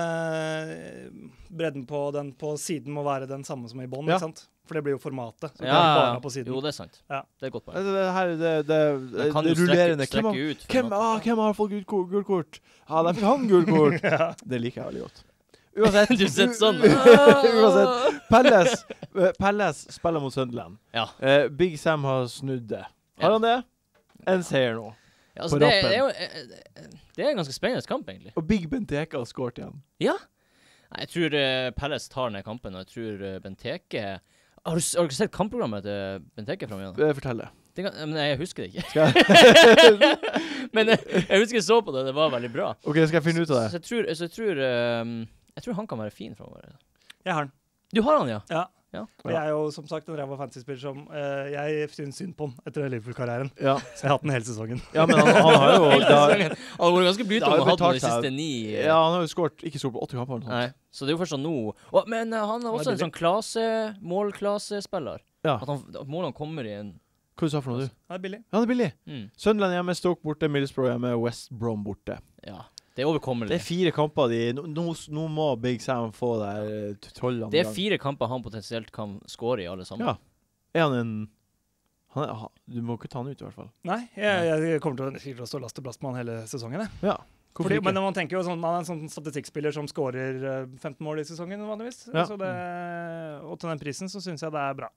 Speaker 3: bredden på den på siden må være den samme som i bånd, ikke sant? For det blir jo formatet. Så bare på siden.
Speaker 2: Jo, det er sant.
Speaker 3: Ja.
Speaker 2: Det er godt poeng.
Speaker 1: Det
Speaker 2: kan jo strekke ut.
Speaker 1: Hvem har fått gulkort? Ja, der fikk han gulkort. Det liker jeg veldig godt. Uansett.
Speaker 2: Du sitter sånn.
Speaker 1: Uansett. Palace spiller mot Sunderland.
Speaker 2: Ja.
Speaker 1: Big Sam har snudd det. Har han det? En seier nå.
Speaker 2: Ja, altså det er en ganske spennende kamp, egentlig.
Speaker 1: Og Big Benteke har skåret igjen.
Speaker 2: Ja. Nei, jeg tror Palace tar ned kampen, og jeg tror Benteke... Har du sett kampprogrammet til Benteke frem igjen?
Speaker 1: Fortell det.
Speaker 2: Men jeg husker det ikke. Men jeg husker jeg så på det, det var veldig bra.
Speaker 1: Ok, skal jeg finne ut av det?
Speaker 2: Så jeg tror han kan være fin fremover.
Speaker 3: Jeg har han.
Speaker 2: Du har han, ja?
Speaker 3: Ja. Og jeg er jo som sagt en ræva fantasy-spiller som jeg synes synd på han etter Liverpool-karrieren. Så jeg har hatt den hele sesongen.
Speaker 1: Ja, men han har jo...
Speaker 2: Han har vært ganske blytom og hatt de siste 9...
Speaker 1: Ja, han har jo ikke skåret på 80 kamper.
Speaker 2: Nei, så det er jo først nå. Men han er også en sånn målklassespiller.
Speaker 1: Ja.
Speaker 2: At målene kommer i en...
Speaker 1: Hva du sa for noe, du?
Speaker 3: Han er billig.
Speaker 1: Ja, han er billig. Sunderland hjemme, Stoke borte, Middlesbrough hjemme, West Brom borte.
Speaker 2: Ja, det er overkommelig.
Speaker 1: Det er 4 kamper nå må Big Sam få der trollene.
Speaker 2: Det er 4 kamper han potensielt kan skåre i alle sammen.
Speaker 1: Ja. Er han en... du må ikke ta han ut i hvert fall.
Speaker 3: Nei, jeg kommer til å stå last og blast med han hele sesongen.
Speaker 1: Ja.
Speaker 3: Men man tenker jo sånn, han er en sånn statistikkspiller som skårer 15 mål i sesongen vanligvis.
Speaker 1: Ja.
Speaker 3: Så og til den prisen så synes jeg det er bra.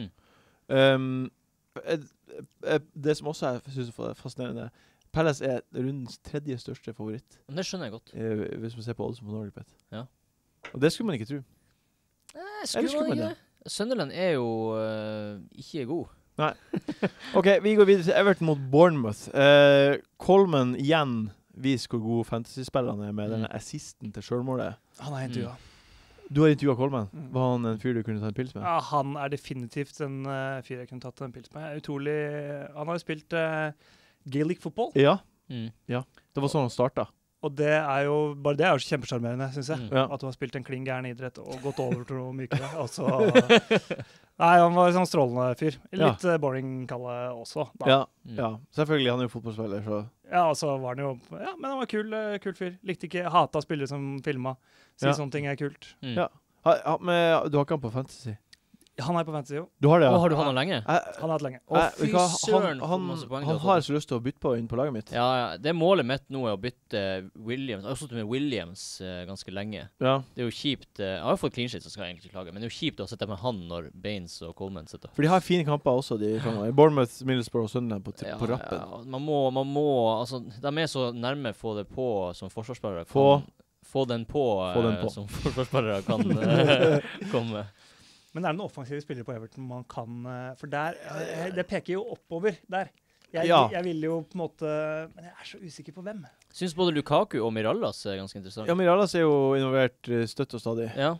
Speaker 1: Det som også jeg synes er fascinerende, Palace er rundens 3. største favoritt.
Speaker 2: Det skjønner jeg godt.
Speaker 1: Hvis man ser på Oddsen på Norge.
Speaker 2: Ja.
Speaker 1: Og det skulle man ikke tro.
Speaker 2: Skulle man ikke det? Sunderland er jo ikke god.
Speaker 1: Nei. Ok, vi går videre til Everton mot Bournemouth. Coleman igjen viser hvor gode fantasy-spillerne er med denne assisten til selvmålet.
Speaker 3: Han er intervjuet.
Speaker 1: Du har intervjuet Coleman. Var han en fyr du kunne ta en pils med?
Speaker 3: Ja, han er definitivt en fyr jeg kunne tatt en pils med. Utrolig... Han har jo spilt Gaelic football.
Speaker 1: Ja. Ja. Det var sånn han startet.
Speaker 3: Og det er jo kjempesjarmerende, synes jeg.
Speaker 1: Ja.
Speaker 3: At du har spilt en kling gæren idrett og gått over til noe mykere. Altså, nei, han var en sånn strålende fyr. Litt boring kalle også. Da.
Speaker 1: Ja. Selvfølgelig, han er jo fotballspiller, så...
Speaker 3: Ja, og så var han jo... Ja, men han var kul fyr. Likte ikke, hata spillere som filmet. Sånne ting er kult.
Speaker 1: Ja. Du har ikke han på fantasy?
Speaker 3: Han er på fantasy, jo.
Speaker 1: Du har det, ja?
Speaker 2: Har du hatt han lenge?
Speaker 3: Han har hatt lenge.
Speaker 2: Fy søren,
Speaker 1: han har så lyst til å bytte på inn på laget mitt.
Speaker 2: Ja, det målet mitt nå er å bytte Williams. Jeg har stått med Williams ganske lenge.
Speaker 1: Ja.
Speaker 2: Det er jo kjipt. Jeg har fått clean sheet, så skal jeg egentlig ikke klage. Men det er jo kjipt å sitte med han når Baines og Coleman sitter.
Speaker 1: For de har fine kamper også, de Bournemouth, Middlesbrough og Sunderland på rappen.
Speaker 2: Ja. Man må, altså, de er så nærme få det på som forsvarsspillere. Få den på. Som forsvarsspillere kan komme.
Speaker 3: Men det er noen offensive spillere på Everton man kan... For der, det peker jo oppover der. Jeg vil jo på en måte... Men jeg er så usikker på hvem.
Speaker 2: Synes både Lukaku og Mirallas er ganske interessant.
Speaker 1: Ja, Mirallas er jo involvert støtt og stadig.
Speaker 2: Ja.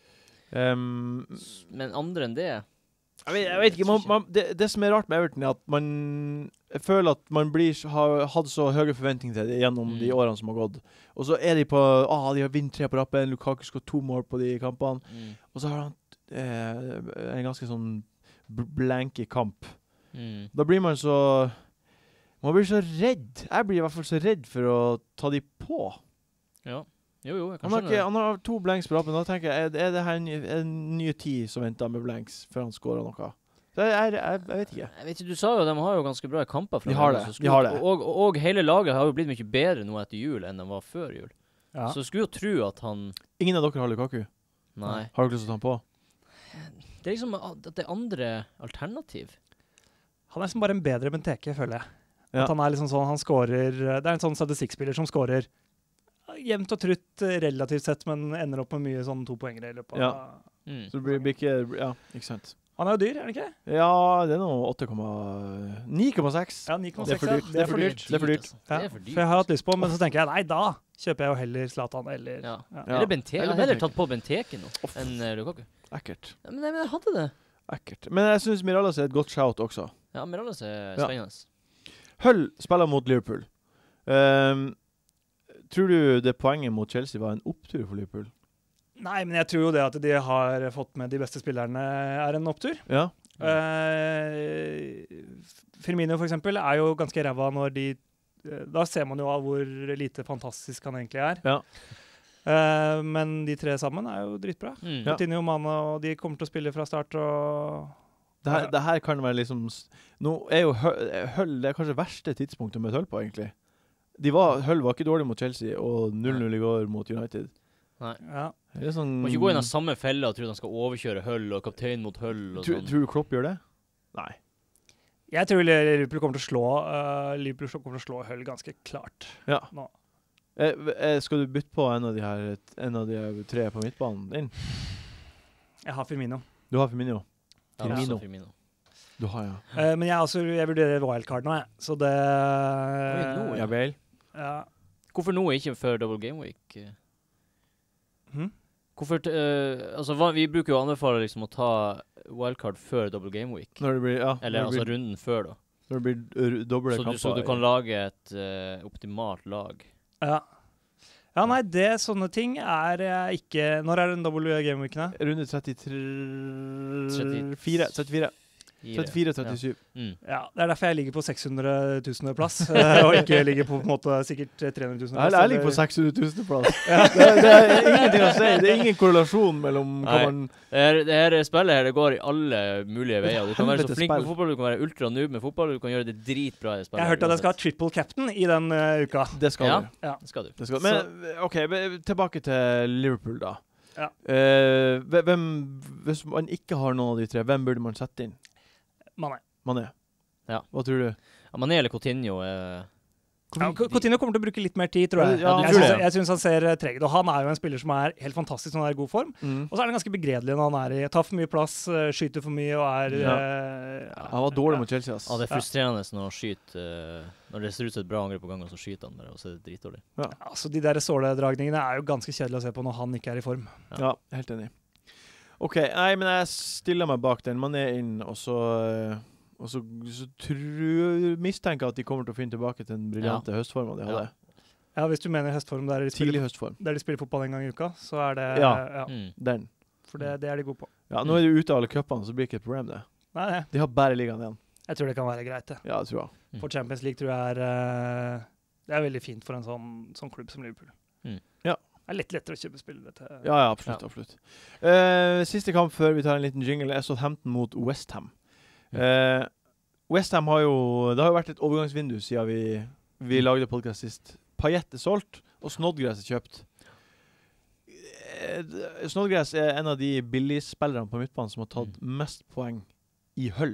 Speaker 2: Men andre enn det...
Speaker 1: Jeg vet ikke, det som er rart med Everton er at jeg føler at man har hatt så høye forventninger til det gjennom de årene som har gått. Og så er de på, de har vunnet 3 på rappen, Lukaku skal 2 mål på de kampene, og så har han en ganske sånn blank i kamp. Da blir man så redd. Jeg blir i hvert fall så redd for å ta de på.
Speaker 2: Ja. Jo,
Speaker 1: han har 2 blanks på rappen. Da tenker jeg, er det her en nye 10 som venter med blanks før han skårer noe? Så jeg vet ikke. Jeg vet ikke,
Speaker 2: du sa jo, de har jo ganske bra kamper.
Speaker 1: De har det.
Speaker 2: Og hele laget har jo blitt mye bedre nå etter jul enn de var før jul.
Speaker 3: Ja.
Speaker 2: Så skulle jo tro at han...
Speaker 1: Ingen av dere har Lukaku?
Speaker 2: Nei.
Speaker 1: Har dere lyst til å ta han på?
Speaker 2: Det er liksom at det er andre alternativ.
Speaker 3: Han er liksom bare en bedre Benteke, føler jeg.
Speaker 1: Ja.
Speaker 3: At han er liksom sånn, han skårer... Det er en sånn statistikk-spiller som skårer jevnt og trutt relativt sett, men ender opp med mye sånn 2 poenger i løpet av...
Speaker 1: Ja. Så det blir ikke... Ja, ikke sant.
Speaker 3: Han er jo dyr, er det ikke?
Speaker 1: Ja, det er noe 9,6.
Speaker 3: Ja, 9,6.
Speaker 1: Det er for dyrt. Det er for dyrt. Det er for dyrt.
Speaker 3: Ja, for jeg har hatt lyst på, men så tenker jeg, nei, da kjøper jeg jo heller Zlatan eller...
Speaker 2: Ja. Eller Benteke. Jeg har heller tatt på Benteke nå enn Lukaku.
Speaker 1: Ekkelt.
Speaker 2: Ja, men jeg hadde det.
Speaker 1: Ekkelt. Men jeg synes Mirallas er et godt shout også.
Speaker 2: Ja, Mirallas er spennende.
Speaker 1: Hull spiller mot Liverpool. Tror du det poenget mot Chelsea var en opptur for Liverpool?
Speaker 3: Nei, men jeg tror jo det at de har fått med de beste spillerne er en opptur.
Speaker 1: Ja.
Speaker 3: Firmino for eksempel er jo ganske ræva når de... Da ser man jo av hvor lite fantastisk han egentlig er.
Speaker 1: Ja.
Speaker 3: Men de 3 sammen er jo dritbra. Coutinho, Mane, og de kommer til å spille fra start og...
Speaker 1: Det her kan være liksom... Nå er jo Hull det er kanskje verste tidspunktet med Hull på, egentlig. Hull var ikke dårlig mot Chelsea, og 0-0 i går mot United.
Speaker 2: Nei.
Speaker 3: Ja.
Speaker 1: Det er sånn...
Speaker 2: Man må ikke gå inn av samme felle og tro at han skal overkjøre Hull og kaptein mot Hull og sånn.
Speaker 1: Tror du Klopp gjør det? Nei.
Speaker 3: Jeg tror Liverpool kommer til å slå Hull ganske klart.
Speaker 1: Ja.
Speaker 3: Nå.
Speaker 1: Skal du bytte på en av de 3 på midtbanen din?
Speaker 3: Jeg har Firmino.
Speaker 1: Du har Firmino?
Speaker 2: Ja, Firmino.
Speaker 1: Du har, ja.
Speaker 3: Men jeg vurderer wildcard nå, jeg. Så det...
Speaker 1: Ja vel.
Speaker 3: Ja.
Speaker 2: Hvorfor nå ikke før Double Game Week? Hvorfor... vi bruker jo å anbefale liksom å ta wildcard før Double Game Week.
Speaker 1: Når det blir, ja.
Speaker 2: Eller altså runden før da.
Speaker 1: Når det blir doble kamper.
Speaker 2: Så du kan lage et optimalt lag.
Speaker 3: Ja. Ja, nei, sånne ting er ikke... Når er den Double Game Weekene?
Speaker 1: Runde 34. 34-37.
Speaker 3: Ja, det er derfor jeg ligger på 600 000 plass, og ikke ligger på en måte sikkert 300 000 plass.
Speaker 1: Jeg ligger på 600 000 plass. Det er ingenting å si. Det er ingen korrelasjon mellom hva man...
Speaker 2: Det her spillet her, det går i alle mulige veier. Du kan være så flink med fotball, du kan være ultra noob med fotball, du kan gjøre det dritbra i spillet.
Speaker 3: Jeg har hørt at jeg skal ha triple captain i den uka.
Speaker 1: Det skal du.
Speaker 2: Ja, det skal du.
Speaker 1: Men, ok, tilbake til Liverpool da.
Speaker 3: Ja.
Speaker 1: Hvis man ikke har noen av de 3, hvem burde man sette inn? Mané.
Speaker 2: Ja.
Speaker 1: Hva tror du?
Speaker 2: Ja, Mané eller Coutinho
Speaker 3: Coutinho kommer til å bruke litt mer tid, tror jeg.
Speaker 1: Ja,
Speaker 3: jeg synes han ser treg ut. Og han er jo en spiller som er helt fantastisk når han er i god form. Og så er han ganske begredelig når han tar for mye plass, skyter for mye og er...
Speaker 1: Han var dårlig mot Chelsea, ass.
Speaker 2: Ja, det er frustrerende når han skyter... Når det ser ut som et bra angrep på gang, og så skyter han der, og så er det dritdårlig.
Speaker 3: Ja, så de der såledragningene er jo ganske kjedelige å se på når han ikke er i form.
Speaker 1: Ja, helt enig. Ok, nei, men jeg stiller meg bak den. Man er inn, og så mistenker jeg at de kommer til å finne tilbake til den briljante høstformen de hadde.
Speaker 3: Ja, hvis du mener høstform der
Speaker 1: tidlig høstform.
Speaker 3: Der de spiller fotball en gang i uka, så er det...
Speaker 1: Den.
Speaker 3: For det er de gode på.
Speaker 1: Ja, nå er de ute av alle cupene, så blir det ikke et problem det.
Speaker 3: Nei.
Speaker 1: De har bare ligaen igjen.
Speaker 3: Jeg tror det kan være greit, det.
Speaker 1: Ja, det tror jeg.
Speaker 3: For Champions League tror jeg det er veldig fint for en sånn klubb som Liverpool.
Speaker 1: Ja,
Speaker 3: Det er litt lettere å kjøpe spillere til.
Speaker 1: Ja, absolutt. Siste kamp før vi tar en liten jingle er Southampton mot West Ham. West Ham det har jo vært et overgangsvindu siden vi lagde podcast sist. Payet solgt, og Snodgrass kjøpt. Snodgrass en av de billigspillerne på midtbanen som har tatt mest poeng i høll.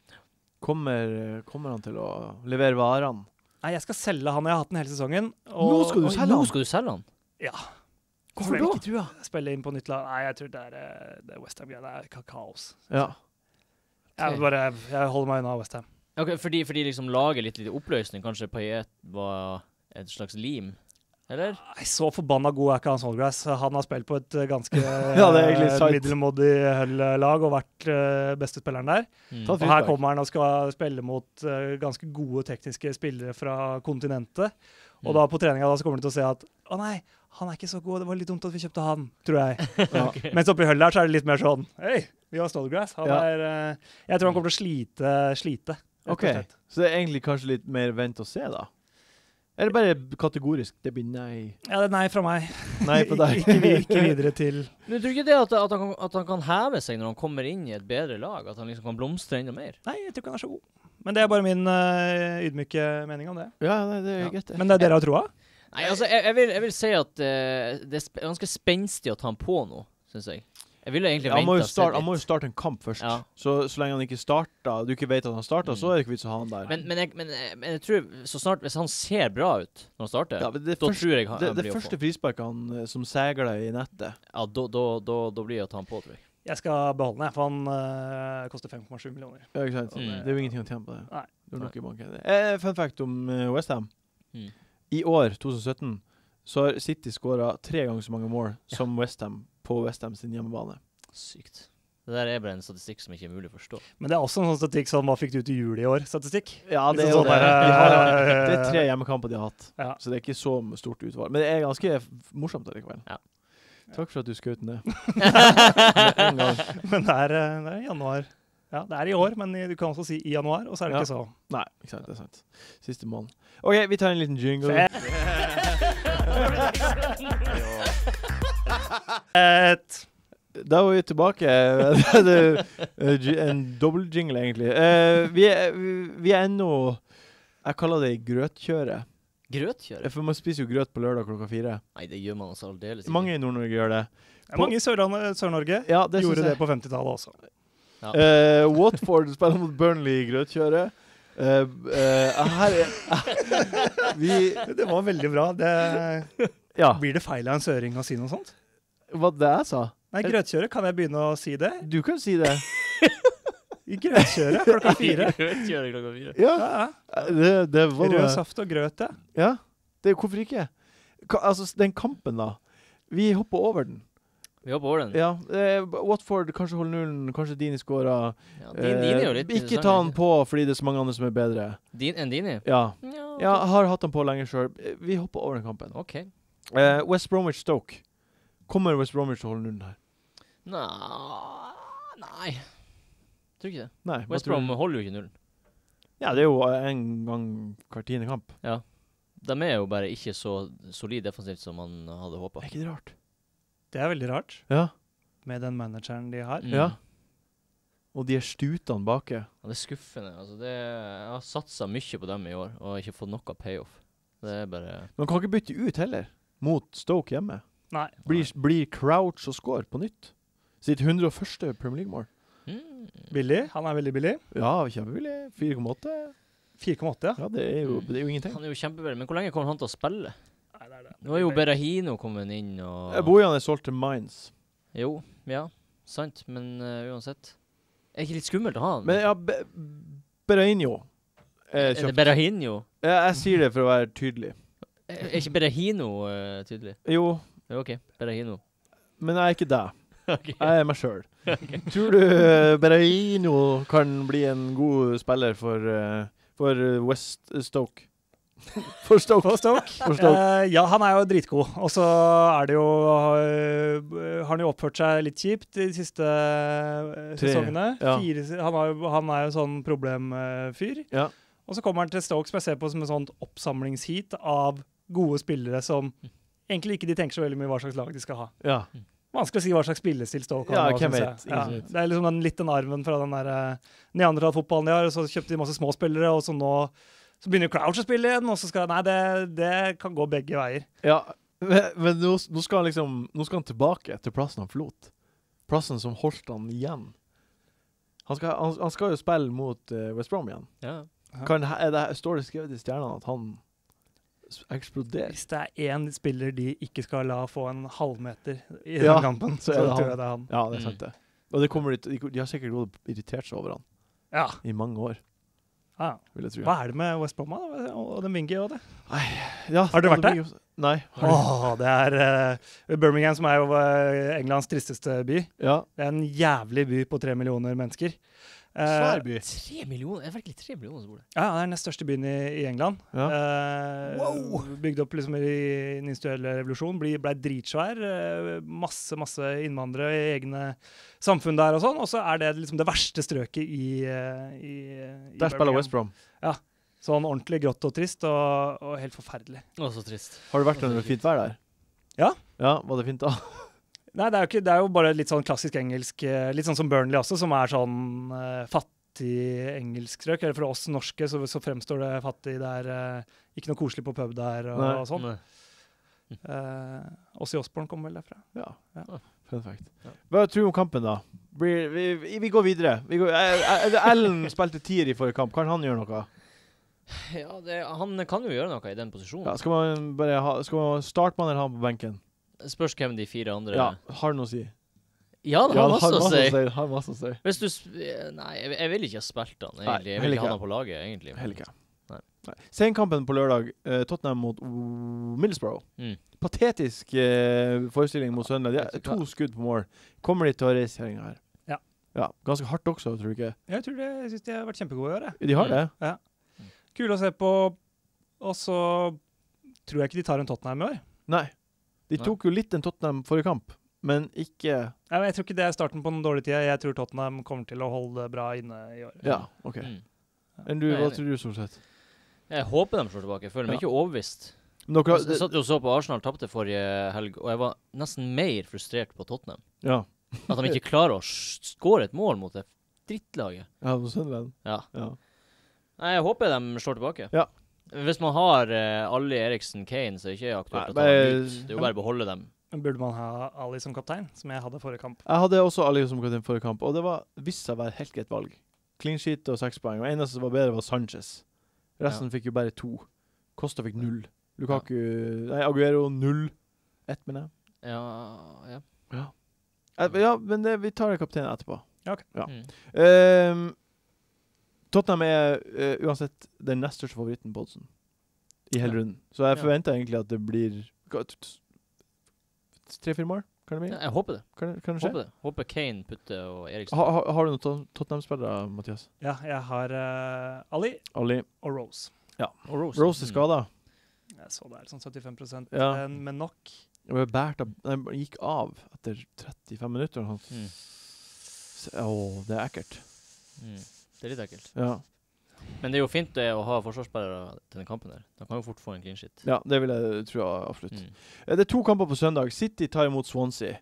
Speaker 1: Kommer han til å levere varene?
Speaker 3: Nei, jeg skal selge han. Jeg har hatt den hele sesongen.
Speaker 1: Nå skal du selge han?
Speaker 3: Ja.
Speaker 1: Hvorfor da? Ikke trua?
Speaker 3: Spille inn på nytt lag. Nei, jeg tror det er West Ham. Det er kaos.
Speaker 1: Ja.
Speaker 3: Jeg holder meg unna West Ham.
Speaker 2: Ok, fordi liksom laget litt oppløsning, kanskje Payet var et slags lim, eller? Nei,
Speaker 3: så forbanna god ikke han Snodgrass. Han har spilt på et ganske middelmådig lag og vært beste spilleren der. Og her kommer han og skal spille mot ganske gode tekniske spillere fra kontinentet. Og da på treninga så kommer du til å se at å nei, han er ikke så god, det var litt dumt at vi kjøpte han, tror jeg. Okay. Mens oppi høllet her så er det litt mer sånn, hei, vi har Snodgrass. Jeg tror han kommer til å slite.
Speaker 1: Ok, så det er egentlig kanskje litt mer vent å se da? Eller bare kategorisk, det blir nei?
Speaker 3: Ja, det er nei fra meg.
Speaker 1: Nei på deg.
Speaker 3: ikke videre til...
Speaker 2: Men tror du ikke det at han kan heve seg når han kommer inn i et bedre lag? At han liksom kan blomstre enda mer?
Speaker 3: Nei, jeg tror ikke han er så god. Men det er bare min ydmyke mening om det.
Speaker 1: Ja, det er greit.
Speaker 3: Men det er dere har troa?
Speaker 2: Nei, altså, jeg vil si at det er ganske spenstig å ta han på nå, synes jeg. Jeg ville egentlig vente
Speaker 1: han må jo starte en kamp først. Ja. Så lenge han ikke starter, du ikke vet at han starter, så er det ikke vits å ha han der.
Speaker 2: Men jeg tror, så snart, hvis han ser bra ut når han starter, da tror jeg han blir å få.
Speaker 1: Det første frisparket han som segler i nettet.
Speaker 2: Ja, da blir det å ta han på, tror jeg.
Speaker 3: Jeg skal beholde den, for han koster 5,7 millioner.
Speaker 1: Ja, ikke sant. Det er jo ingenting å tjene på det.
Speaker 3: Nei.
Speaker 1: Det er nok i banken. Fun fact om West Ham. I år, 2017, så har City skåret 3 ganger så mange mål som West Ham på West Ham sin hjemmebane.
Speaker 2: Sykt. Det der er bare en statistikk som ikke er mulig å forstå.
Speaker 3: Men det er også en sånn statistikk som hva fikk du ut i jul i år, statistikk?
Speaker 1: Ja, det er jo det. Det er 3 hjemmekamper de har hatt, så det er ikke så stort utvalg. Men det er ganske morsomt allikevel.
Speaker 2: Ja.
Speaker 1: Takk for at du skjøt ned.
Speaker 3: En gang. Men det er i januar. Ja, det er i år, men du kan også si i januar, og så er det ikke så.
Speaker 1: Nei, ikke sant, det er sant. Siste måned. Ok, vi tar en liten jingle. Da var vi tilbake. En dobbelt jingle, egentlig. Vi er ennå, jeg kaller det grøtkjøret.
Speaker 2: Grøtkjøret?
Speaker 1: For man spiser jo grøt på lørdag klokka 4.
Speaker 2: Nei, det gjør man også aldeles.
Speaker 1: Mange i Nord-Norge gjør det.
Speaker 3: Mange i Sør-Norge gjorde det på 50-tallet også.
Speaker 1: Ja. Watford spiller mot Burnley i grøtkjøret.
Speaker 3: Det var veldig bra. Blir det feil av en søring å si noe sånt?
Speaker 1: Hva det jeg sa?
Speaker 3: Nei, grøtkjøret, kan jeg begynne å si det?
Speaker 1: Du kan si det.
Speaker 3: I grøtkjøret klokka 4.
Speaker 2: Grøtkjøret klokka 4.
Speaker 3: Ja.
Speaker 1: Det var
Speaker 3: rød saft og grøt,
Speaker 1: Ja, hvorfor ikke? Altså, den kampen da, vi hopper over den.
Speaker 2: Vi hopper over den?
Speaker 1: Ja, Watford kanskje holder nullen, kanskje Dini skårer.
Speaker 2: Ja, Dini er jo litt
Speaker 1: ikke ta han på, fordi det er så mange andre som er bedre.
Speaker 2: En Dini?
Speaker 1: Ja. Okay. Jeg har hatt han på lenge selv. Vi hopper over den kampen.
Speaker 2: Ok.
Speaker 1: West Bromwich Stoke. Kommer West Bromwich til å holde nullen her?
Speaker 2: Nei. Tror ikke det.
Speaker 1: Nei,
Speaker 2: West Brom holder jo ikke nullen.
Speaker 1: Ja, det er jo en gang hver 10. kamp.
Speaker 2: Ja. De er jo bare ikke så solid defensivt som man hadde håpet.
Speaker 1: Er ikke det rart?
Speaker 3: Det er veldig rart.
Speaker 1: Ja.
Speaker 3: Med den manageren de har.
Speaker 1: Ja. Og de er stutene bake.
Speaker 2: Ja, det er skuffende. Altså, jeg har satset mye på dem i år, og ikke fått noe payoff. Det er bare...
Speaker 1: Man kan ikke bytte ut heller, mot Stoke hjemme.
Speaker 3: Nei.
Speaker 1: Blir Crouch og score på nytt. Sitt 101. Premier League-mål.
Speaker 3: Billig. Han er veldig billig.
Speaker 1: Ja, kjempebillig. 4,8.
Speaker 3: 4,8, ja.
Speaker 1: Ja, det er jo ingenting.
Speaker 2: Han er jo kjempebillig, men hvor lenge kommer han til å spille?
Speaker 3: Nei, det er det.
Speaker 2: Nå er jo Berahino kommet inn, og...
Speaker 1: Bojan er solgt til Mainz.
Speaker 2: Jo, ja. Sant, men uansett. Er ikke litt skummelt å ha han?
Speaker 1: Men ja, Berahino
Speaker 2: er det Berahino?
Speaker 1: Jeg sier det for å være tydelig.
Speaker 2: Er ikke Berahino tydelig?
Speaker 1: Jo.
Speaker 2: Ja, ok, Berahino.
Speaker 1: Men jeg er ikke deg.
Speaker 2: Okay.
Speaker 1: Jeg er meg selv. Okay. Tror du Berahino kan bli en god spiller for West Stoke? For Stoke.
Speaker 3: Ja, han er jo dritgod. Og så er det jo har han jo oppført seg litt kjipt de siste sesongene. Ja. Han er jo sånn problemfyr.
Speaker 1: Ja.
Speaker 3: Og så kommer han til Stoke som jeg ser på som en sånn oppsamlingsheat av gode spillere som egentlig ikke de tenker så veldig mye hva slags lag de skal ha.
Speaker 1: Ja.
Speaker 3: Vanskelig å si hva slags spillestil Stoke
Speaker 1: Ja,
Speaker 3: har.
Speaker 1: hvem vet?
Speaker 3: Ja, det er liksom litt den arven fra den der Neandertal-fotballen de har, og så kjøpte de masse små spillere, og så nå så begynner Crouch å spille igjen, og så skal... Nei, det kan gå begge veier.
Speaker 1: Ja, men nå skal han tilbake til plassen han forlot. Plassen som holdt han igjen. Han skal jo spille mot West Brom igjen.
Speaker 2: Ja.
Speaker 1: Står det skrevet i stjernene at han eksploderer?
Speaker 3: Hvis det er en spiller de ikke skal la få en halvmeter i den kampen, så tror jeg det er han.
Speaker 1: Ja, det er sant det. Og de har sikkert gått irritert seg over han i mange år.
Speaker 3: Ja.
Speaker 1: Vil jeg tro.
Speaker 3: Hva er det med West Brom og den Vingy og det?
Speaker 1: Ja,
Speaker 3: har du vært der?
Speaker 1: Nei.
Speaker 3: Det er Birmingham, som er jo Englands tristeste by.
Speaker 1: Ja.
Speaker 3: Det er en jævlig by på 3 millioner mennesker.
Speaker 1: Svær by.
Speaker 2: 3 millioner? Det er virkelig 3 millioner som bor der.
Speaker 3: Ja, det er den nest største byen i England.
Speaker 1: Ja.
Speaker 3: Bygd opp liksom i den industrielle revolusjon. Ble dritsvær. Masse innvandrere i egne samfunn der og sånn. Og så er det liksom det verste strøket i
Speaker 1: Der spiller West Brom.
Speaker 3: Ja. Sånn ordentlig grått og trist og helt forferdelig.
Speaker 2: Så trist.
Speaker 1: Har du vært der når det er fint vær der?
Speaker 3: Ja.
Speaker 1: Ja, var det fint da?
Speaker 3: Nei, det er jo bare litt sånn klassisk engelsk, litt sånn som Burnley også, som er sånn fattig engelsk strøk. Eller for oss norske så fremstår det fattig. Det er ikke noe koselig på pub der og sånn. Ossie Osborne kommer vel derfra.
Speaker 1: Ja. Fun fact. Hva tror du om kampen da? Vi går videre. Ellen spilte 10 i forrige kamp. Kan han gjøre noe?
Speaker 2: Ja, han kan jo gjøre noe i den posisjonen.
Speaker 1: Ja, skal man starte man eller ha han på benken?
Speaker 2: Spørs hvem de 4 andre...
Speaker 1: Ja, har det noe å si?
Speaker 2: Ja, det har masse å si.
Speaker 1: Hvis
Speaker 2: du... Nei, jeg vil ikke ha spilt han, egentlig. Jeg vil ikke ha han på laget, egentlig.
Speaker 1: Heller ikke. Nei. Senkampen på lørdag, Tottenham mot Middlesbrough. Patetisk forestilling mot Sunderland. De er 2 skudd på mål. Kommer de til å reise her? Ja, ganske hardt også, tror du ikke?
Speaker 3: Jeg synes de har vært kjempegode i år, jeg.
Speaker 1: De har det?
Speaker 3: Ja. Kul å se på, og så tror jeg ikke de tar en Tottenham i år.
Speaker 1: Nei. De tok jo litt en Tottenham forrige kamp, men ikke...
Speaker 3: Jeg tror ikke det er starten på den dårlige tiden. Jeg tror Tottenham kommer til å holde bra inne i år.
Speaker 1: Ja, ok. Hva tror du, Solseth?
Speaker 2: Jeg håper de slår tilbake. Jeg føler meg ikke overbevist. Jeg satt jo så på Arsenal tappte forrige helg, og jeg var nesten mer frustrert på Tottenham.
Speaker 1: Ja.
Speaker 2: At de ikke klarer å skåre et mål mot det drittlaget.
Speaker 1: Ja, på Sunderland.
Speaker 2: Ja. Nei, jeg håper de slår tilbake.
Speaker 1: Ja.
Speaker 2: Hvis man har Ali, Eriksen, Kane, så er det ikke aktuelt å ta dem ut. Det er jo bare å beholde dem.
Speaker 3: Burde man ha Ali som kaptein, som jeg hadde forrige kamp?
Speaker 1: Jeg hadde også Ali som kaptein forrige kamp, og det viste seg å være helt greit valg. Clean sheet og 6 poeng, og eneste som var bedre var Sanchez. Resten fikk jo bare 2. Costa fikk 0. Lukaku, Aguero 0. 1 med det. Ja, men vi tar kapteinen etterpå.
Speaker 3: Ok.
Speaker 1: Ja. Tottenham er uansett den nest største favoritten på oddsen i hele runden. Så jeg forventer egentlig at det blir 3-4 mål. Kan det bli?
Speaker 2: Jeg håper det.
Speaker 1: Kan det skje?
Speaker 2: Håper Kane, Putte og Eriksen.
Speaker 1: Har du noen Tottenham-spillere, Mathias?
Speaker 3: Ja, jeg har Ali og Rose.
Speaker 1: Ja, Rose er skadet.
Speaker 3: Jeg så det sånn 75%, men nok.
Speaker 1: Den gikk av etter 35 minutter. Det er ekkelt.
Speaker 2: Det er litt ekkelt.
Speaker 1: Ja.
Speaker 2: Men det er jo fint å ha forsvarsspillere til den kampen der. Da kan jo fort få en clean sheet.
Speaker 1: Ja, det vil jeg tro absolutt. Det er 2 kamper på søndag. City tar imot Swansea.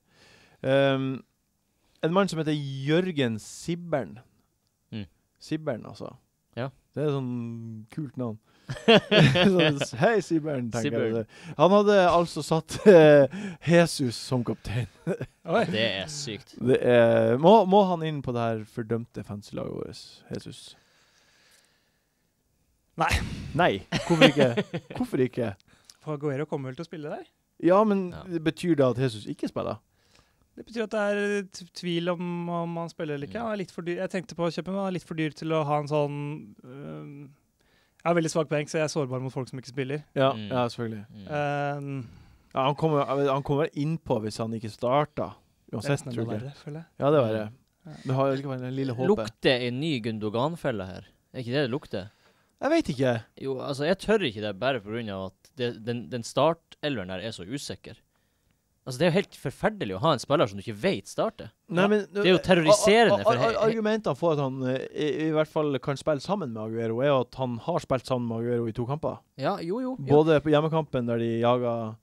Speaker 1: En mann som heter Jørgen Sibbern. Sibbern, altså. Ja. Det er sånn kult navn. Hei, Sibbern, tenker jeg. Han hadde altså satt Jesus som kaptein.
Speaker 2: Det er sykt.
Speaker 1: Må han inn på det her fordømte fancy-laget vårt, Jesus? Nei. Hvorfor ikke?
Speaker 3: For Aguero kommer vel til å spille der?
Speaker 1: Ja, men det betyr det at Jesus ikke spiller?
Speaker 3: Det betyr at det er tvil om han spiller eller ikke. Han er litt for dyr. Jeg tenkte på å kjøpe, men han er litt for dyr til å ha en sånn... Jeg har veldig svak poeng, så jeg er sårbar mot folk som ikke spiller.
Speaker 1: Ja, selvfølgelig. Han kommer innpå hvis han ikke starter. Uansett, tror jeg.
Speaker 3: Verre, føler jeg.
Speaker 1: Ja, det var det. Det har jo ikke vært en lille håpet.
Speaker 2: Lukter en ny Gundogan-felle her? Er ikke det lukter?
Speaker 1: Jeg vet ikke.
Speaker 2: Jo, altså, jeg tør ikke det bare på grunn av at den startelveren der er så usikker. Altså, det er jo helt forferdelig å ha en spiller som du ikke vet starter.
Speaker 1: Nei, men,
Speaker 2: det er jo terroriserende.
Speaker 1: Argumentene for at han i hvert fall kan spille sammen med Aguero, er jo at han har spilt sammen med Aguero i 2 kamper.
Speaker 2: Ja, jo.
Speaker 1: Både på hjemmekampen der de jager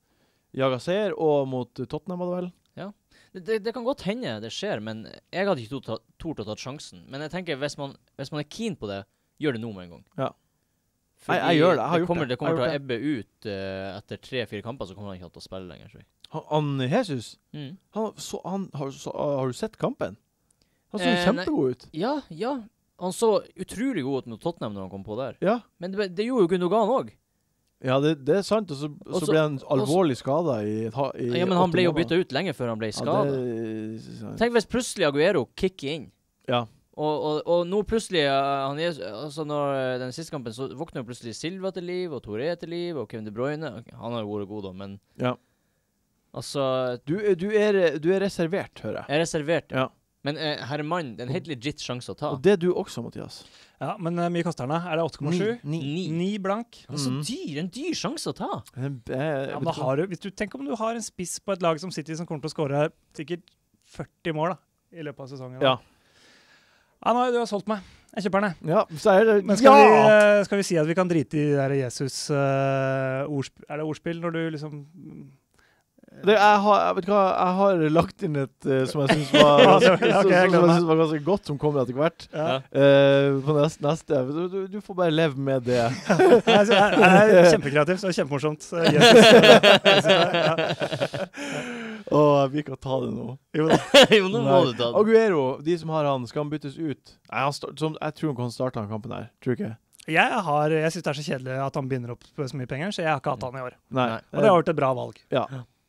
Speaker 1: jaget seier, og mot Tottenham var det vel?
Speaker 2: Ja. Det kan godt hende det skjer, men jeg hadde ikke tort å ta sjansen. Men jeg tenker, hvis man er keen på det, gjør det nå med en gang.
Speaker 1: Ja.
Speaker 2: Fordi
Speaker 1: jeg gjør det, jeg har gjort det.
Speaker 2: Det kommer til å ebbe ut etter 3-4 kamper, så kommer han ikke til å spille lenger, tror jeg.
Speaker 1: Han Jesus, har du sett kampen? Han så kjempegod ut.
Speaker 2: Ja. Han så utrolig god ut mot Tottenham når han kom på der.
Speaker 1: Ja.
Speaker 2: Men det gjorde jo Gundogan også.
Speaker 1: Ja, det er sant, og så ble han alvorlig skadet i
Speaker 2: men han ble jo byttet ut lenge før han ble skadet. Tenk hvis plutselig Aguero kicker inn.
Speaker 1: Ja.
Speaker 2: Og nå plutselig, når den siste kampen, så våkner jo plutselig Silva til liv, og Touré til liv, og Kevin De Bruyne. Han har jo vært god da, men...
Speaker 1: Ja.
Speaker 2: Altså...
Speaker 1: Du er reservert, hører jeg.
Speaker 2: Jeg er reservert,
Speaker 1: ja.
Speaker 2: Men herremann, det er en helt legit sjanse å ta.
Speaker 1: Og det er du også, Mathias.
Speaker 3: Ja, men mye koster den da? Er det 8,7?
Speaker 2: 9
Speaker 3: blank.
Speaker 2: Altså en dyr sjanse å ta.
Speaker 3: Ja, men har du, tenk om du har en spiss på et lag som City som kommer til å skåre sikkert 40 mål da, i løpet av sesongen. Da. Ja, nå, du har solgt meg. Jeg kjøper den, jeg.
Speaker 1: Ja, så er det...
Speaker 3: Men skal vi si at vi kan drite i de der Jesus ordspill? Er det ordspill når du liksom...
Speaker 1: Jeg har lagt inn et som jeg synes var ganske godt, som kommer etter hvert. Ja. På neste. Du får bare leve med det.
Speaker 3: Jeg er kjempekreativ, så det er kjempemorsomt. Jesus.
Speaker 1: Vi kan ta det nå.
Speaker 2: Jo, nå må du ta det.
Speaker 1: Aguero, de som har han, skal han byttes ut? Jeg tror han kan starte den kampen her. Tror du ikke?
Speaker 3: Jeg synes det er så kjedelig at han begynner opp på så mye penger, så jeg har ikke hatt han i år.
Speaker 1: Nei.
Speaker 3: Og det har vært et bra valg.
Speaker 1: Ja.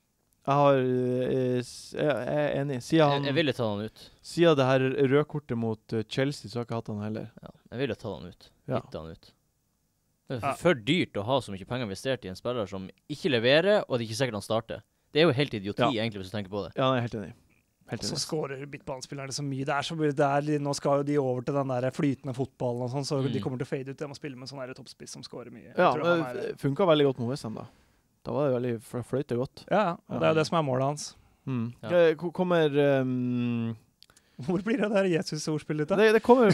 Speaker 1: Jeg er enig.
Speaker 2: Jeg ville ta han ut.
Speaker 1: Siden det her rødkortet mot Chelsea, så har jeg ikke hatt han heller.
Speaker 2: Ja, jeg ville ta han ut.
Speaker 1: Ja.
Speaker 2: Han ut. Det er for dyrt å ha så mye penger investert i en spiller som ikke leverer, og det er ikke sikkert han starter. Det er jo helt idioti, egentlig, hvis du tenker på det.
Speaker 1: Ja, jeg er helt enig.
Speaker 3: Så skårer midtbanespillerne så mye. Nå skal jo de over til den der flytende fotballen og sånn, så de kommer til å fade ut. De må spille med sånn der toppspiss som skårer mye.
Speaker 1: Ja, det funket veldig godt med West Ham da. Da var det veldig fløyte godt.
Speaker 3: Ja, og det er jo det som er målet hans.
Speaker 1: Ja. Kommer...
Speaker 3: Hvor blir det der Jesus-ordspillet da?
Speaker 1: Det kommer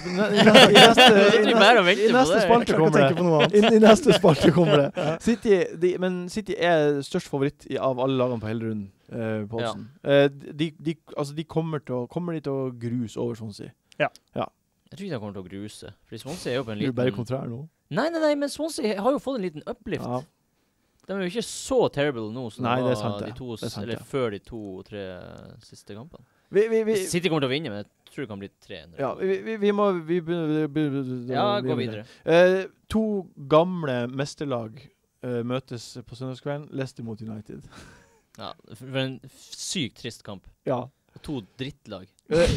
Speaker 1: i neste spalte kommer det. I neste spalte kommer det. Men City er størst favoritt av alle lagene på hele runden på Olsen. De kommer til å gruse over Swansea.
Speaker 3: Ja.
Speaker 2: Jeg tror ikke de kommer til å gruse. Fordi Swansea er jo på en liten...
Speaker 1: Du er bare kontrær nå.
Speaker 2: Nei, men Swansea har jo fått en liten uplift. Ja. De er jo ikke så terrible nå som
Speaker 1: det
Speaker 2: var
Speaker 1: sant,
Speaker 2: eller før de 2-3 siste kampene. City kommer til å vinne, men jeg tror det kan bli 3-0. Ja,
Speaker 1: vi må
Speaker 2: gå videre.
Speaker 1: 2 gamle mesterlag møtes på søndagskvelden. Leicester mot United.
Speaker 2: Ja, for en sykt trist kamp.
Speaker 1: Ja.
Speaker 2: 2 drittlag.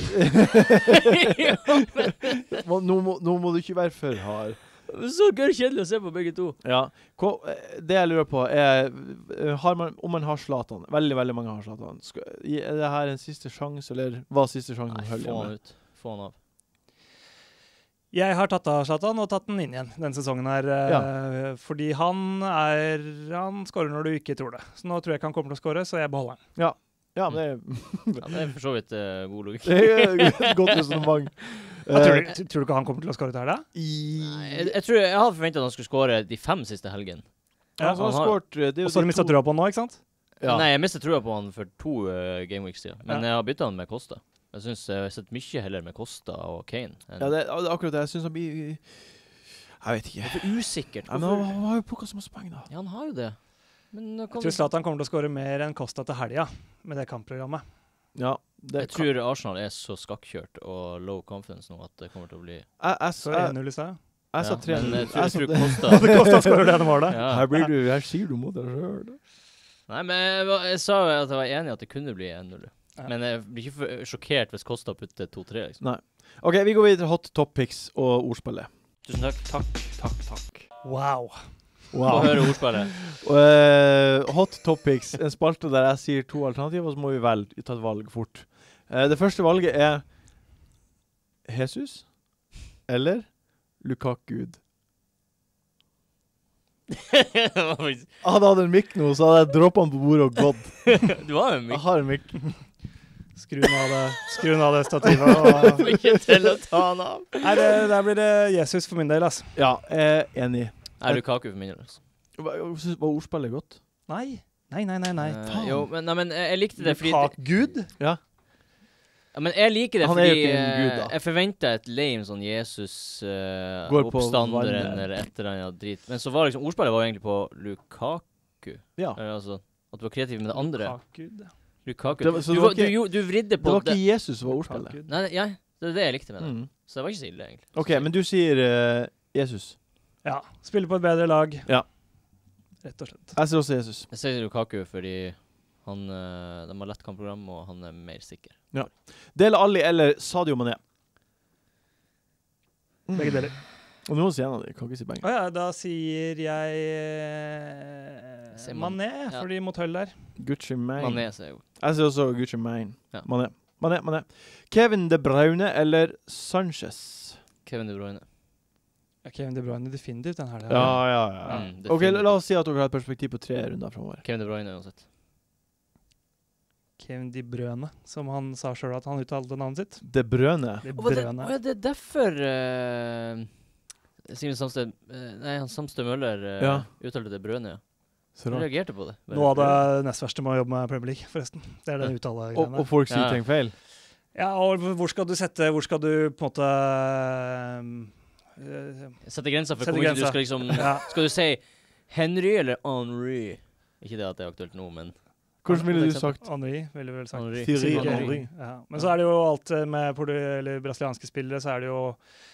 Speaker 1: Nå må du ikke være for hard.
Speaker 2: Så kjedelig å se på begge to.
Speaker 1: Ja. Det jeg lurer på er om man har Zlatan. Veldig, veldig mange har Zlatan. Er det her en siste sjanse, eller hva siste sjanse?
Speaker 2: Nei, få han av.
Speaker 3: Jeg har tatt av Zlatan og tatt den inn igjen denne sesongen her. Fordi han skårer når du ikke tror det. Så nå tror jeg ikke han kommer til å skåre, så jeg beholder han.
Speaker 1: Ja, men det
Speaker 2: er for så vidt god logikk.
Speaker 1: Det er godt resonemang.
Speaker 3: Tror du ikke han kommer til å skåre der da?
Speaker 2: Nei, jeg hadde forventet at han skulle skåre de 5 siste helgen.
Speaker 1: Ja, så han har skåret...
Speaker 3: Og så har du mistet trua på han nå, ikke sant?
Speaker 2: Ja. Nei, jeg mistet trua på han for 2 gameweeks siden. Men jeg har byttet han med Costa. Jeg synes jeg har sett mye heller med Costa og Kane.
Speaker 1: Ja, det er akkurat det. Jeg synes han blir... Jeg vet ikke.
Speaker 2: Det er for usikkert.
Speaker 1: Ja, men han har jo plukket så masse poeng da.
Speaker 2: Ja, han har jo det. Men
Speaker 3: jeg tror Zlatan kommer til å skåre mer enn Costa til helga med det kampprogrammet.
Speaker 1: Ja,
Speaker 2: jeg tror Arsenal er så skakkjørt og low confidence nå at det kommer til å bli...
Speaker 3: Så 1-0 i sted.
Speaker 1: Jeg sa 3-0.
Speaker 2: Men jeg tror Costa...
Speaker 3: Costa skårer det målet.
Speaker 2: Ja.
Speaker 1: Her sier du mot deg selv.
Speaker 2: Nei, men jeg sa jo at jeg var enig i at det kunne bli 1-0. Men jeg blir ikke sjokkert hvis Costa putter 2-3. Liksom.
Speaker 1: Nei. Ok, vi går videre til hot top picks og ordspillet.
Speaker 2: Tusen takk.
Speaker 1: Takk.
Speaker 3: Wow.
Speaker 2: Få høre ordspillet.
Speaker 1: Hot topics, en spalte der jeg sier 2 alternativer, så må vi ta et valg fort. Det første valget er Jesus eller Lukaku. Hadde en mikk nå, så hadde jeg droppet han på bordet og gått.
Speaker 2: Du har en mikk.
Speaker 1: Jeg har en mikk.
Speaker 3: Skru av det stativet.
Speaker 2: Ikke til å ta han av.
Speaker 3: Nei, der blir det Jesus for min del, altså.
Speaker 1: Ja, enig.
Speaker 2: Er Lukaku for min del, altså?
Speaker 1: Var ordspillet godt?
Speaker 3: Nei. Nei.
Speaker 2: Jo, men jeg likte det fordi
Speaker 3: Lukaku?
Speaker 1: Ja.
Speaker 2: Ja, men jeg liker det
Speaker 1: Han er jo
Speaker 2: fordi
Speaker 1: ikke en gud, da.
Speaker 2: jeg forventet et lame sånn Jesus
Speaker 1: Går på
Speaker 2: oppstanderen
Speaker 1: vannet.
Speaker 2: eller et eller annet drit. Men så var liksom ordspillet var jo egentlig på Lukaku.
Speaker 1: Ja.
Speaker 2: Altså, at du var kreativ med det andre. Lukaku.
Speaker 1: Det var- så det var ikke-
Speaker 2: Du vridde
Speaker 1: Det
Speaker 2: på
Speaker 1: var ikke Jesus som var ordspillet.
Speaker 2: Nei, ja, det er det jeg likte med det.
Speaker 1: Mm.
Speaker 2: Så det var ikke så ille, egentlig.
Speaker 1: OK, men du sier Jesus.
Speaker 3: Ja. Spiller på et bedre lag.
Speaker 1: Ja.
Speaker 3: Rett og slett.
Speaker 1: Jeg sier også Jesus.
Speaker 2: Jeg sier Lukaku fordi de har lett kampprogram, og han er mer sikker.
Speaker 1: Ja. Dele Alli eller Sadio Mané?
Speaker 3: Begge deler.
Speaker 1: Og nå sier en av de, kan ikke si begge.
Speaker 3: Da sier jeg
Speaker 2: Sier man-
Speaker 3: Mané,
Speaker 2: ja.
Speaker 3: fordi mot Hull der.
Speaker 1: Gucci Mane.
Speaker 2: Mané sier jeg jo.
Speaker 1: Jeg sier også Gucci Mane.
Speaker 2: Ja.
Speaker 1: Mané. Kevin De Bruyne eller Sanchez?
Speaker 2: Kevin De Bruyne.
Speaker 3: Kevin De Bruyne definitivt den her.
Speaker 1: Ja. OK,
Speaker 2: definitivt.
Speaker 1: la oss si at dere har et perspektiv på 3 runder fremover.
Speaker 2: Kevin De Bruyne uansett.
Speaker 3: Kevin De Bruyne, som han sa selv at han uttalte navnet sitt.
Speaker 1: De Bruyne.
Speaker 3: De
Speaker 2: Å, det
Speaker 3: Bruyne.
Speaker 2: er derfor Simen Samsted han Samsted Møller
Speaker 1: Ja.
Speaker 2: uttalte det Brøne, ja.
Speaker 1: Så
Speaker 2: Jeg
Speaker 1: rart.
Speaker 2: reagerte på det.
Speaker 3: Noe av det nest verste med å jobbe med Premier League, forresten. Det er den
Speaker 1: Og
Speaker 3: uttalegreiene.
Speaker 1: folk sier
Speaker 2: Ja.
Speaker 1: ting feil.
Speaker 3: Ja, og hvor skal du på en måte
Speaker 2: Sette grenser for
Speaker 3: Sette
Speaker 2: hvor mye du
Speaker 3: grenser.
Speaker 2: skal liksom
Speaker 3: ja.
Speaker 2: Skal du si Henry eller Henry? Ikke det at det er aktuelt nå, men
Speaker 1: Hvordan ville du sagt?
Speaker 3: Henry, ville vel sagt.
Speaker 2: Henry.
Speaker 1: Thierry
Speaker 3: Sikkert
Speaker 1: Henry.
Speaker 3: Ja. Men så er det jo alt med eller brasilianske spillere, så er det jo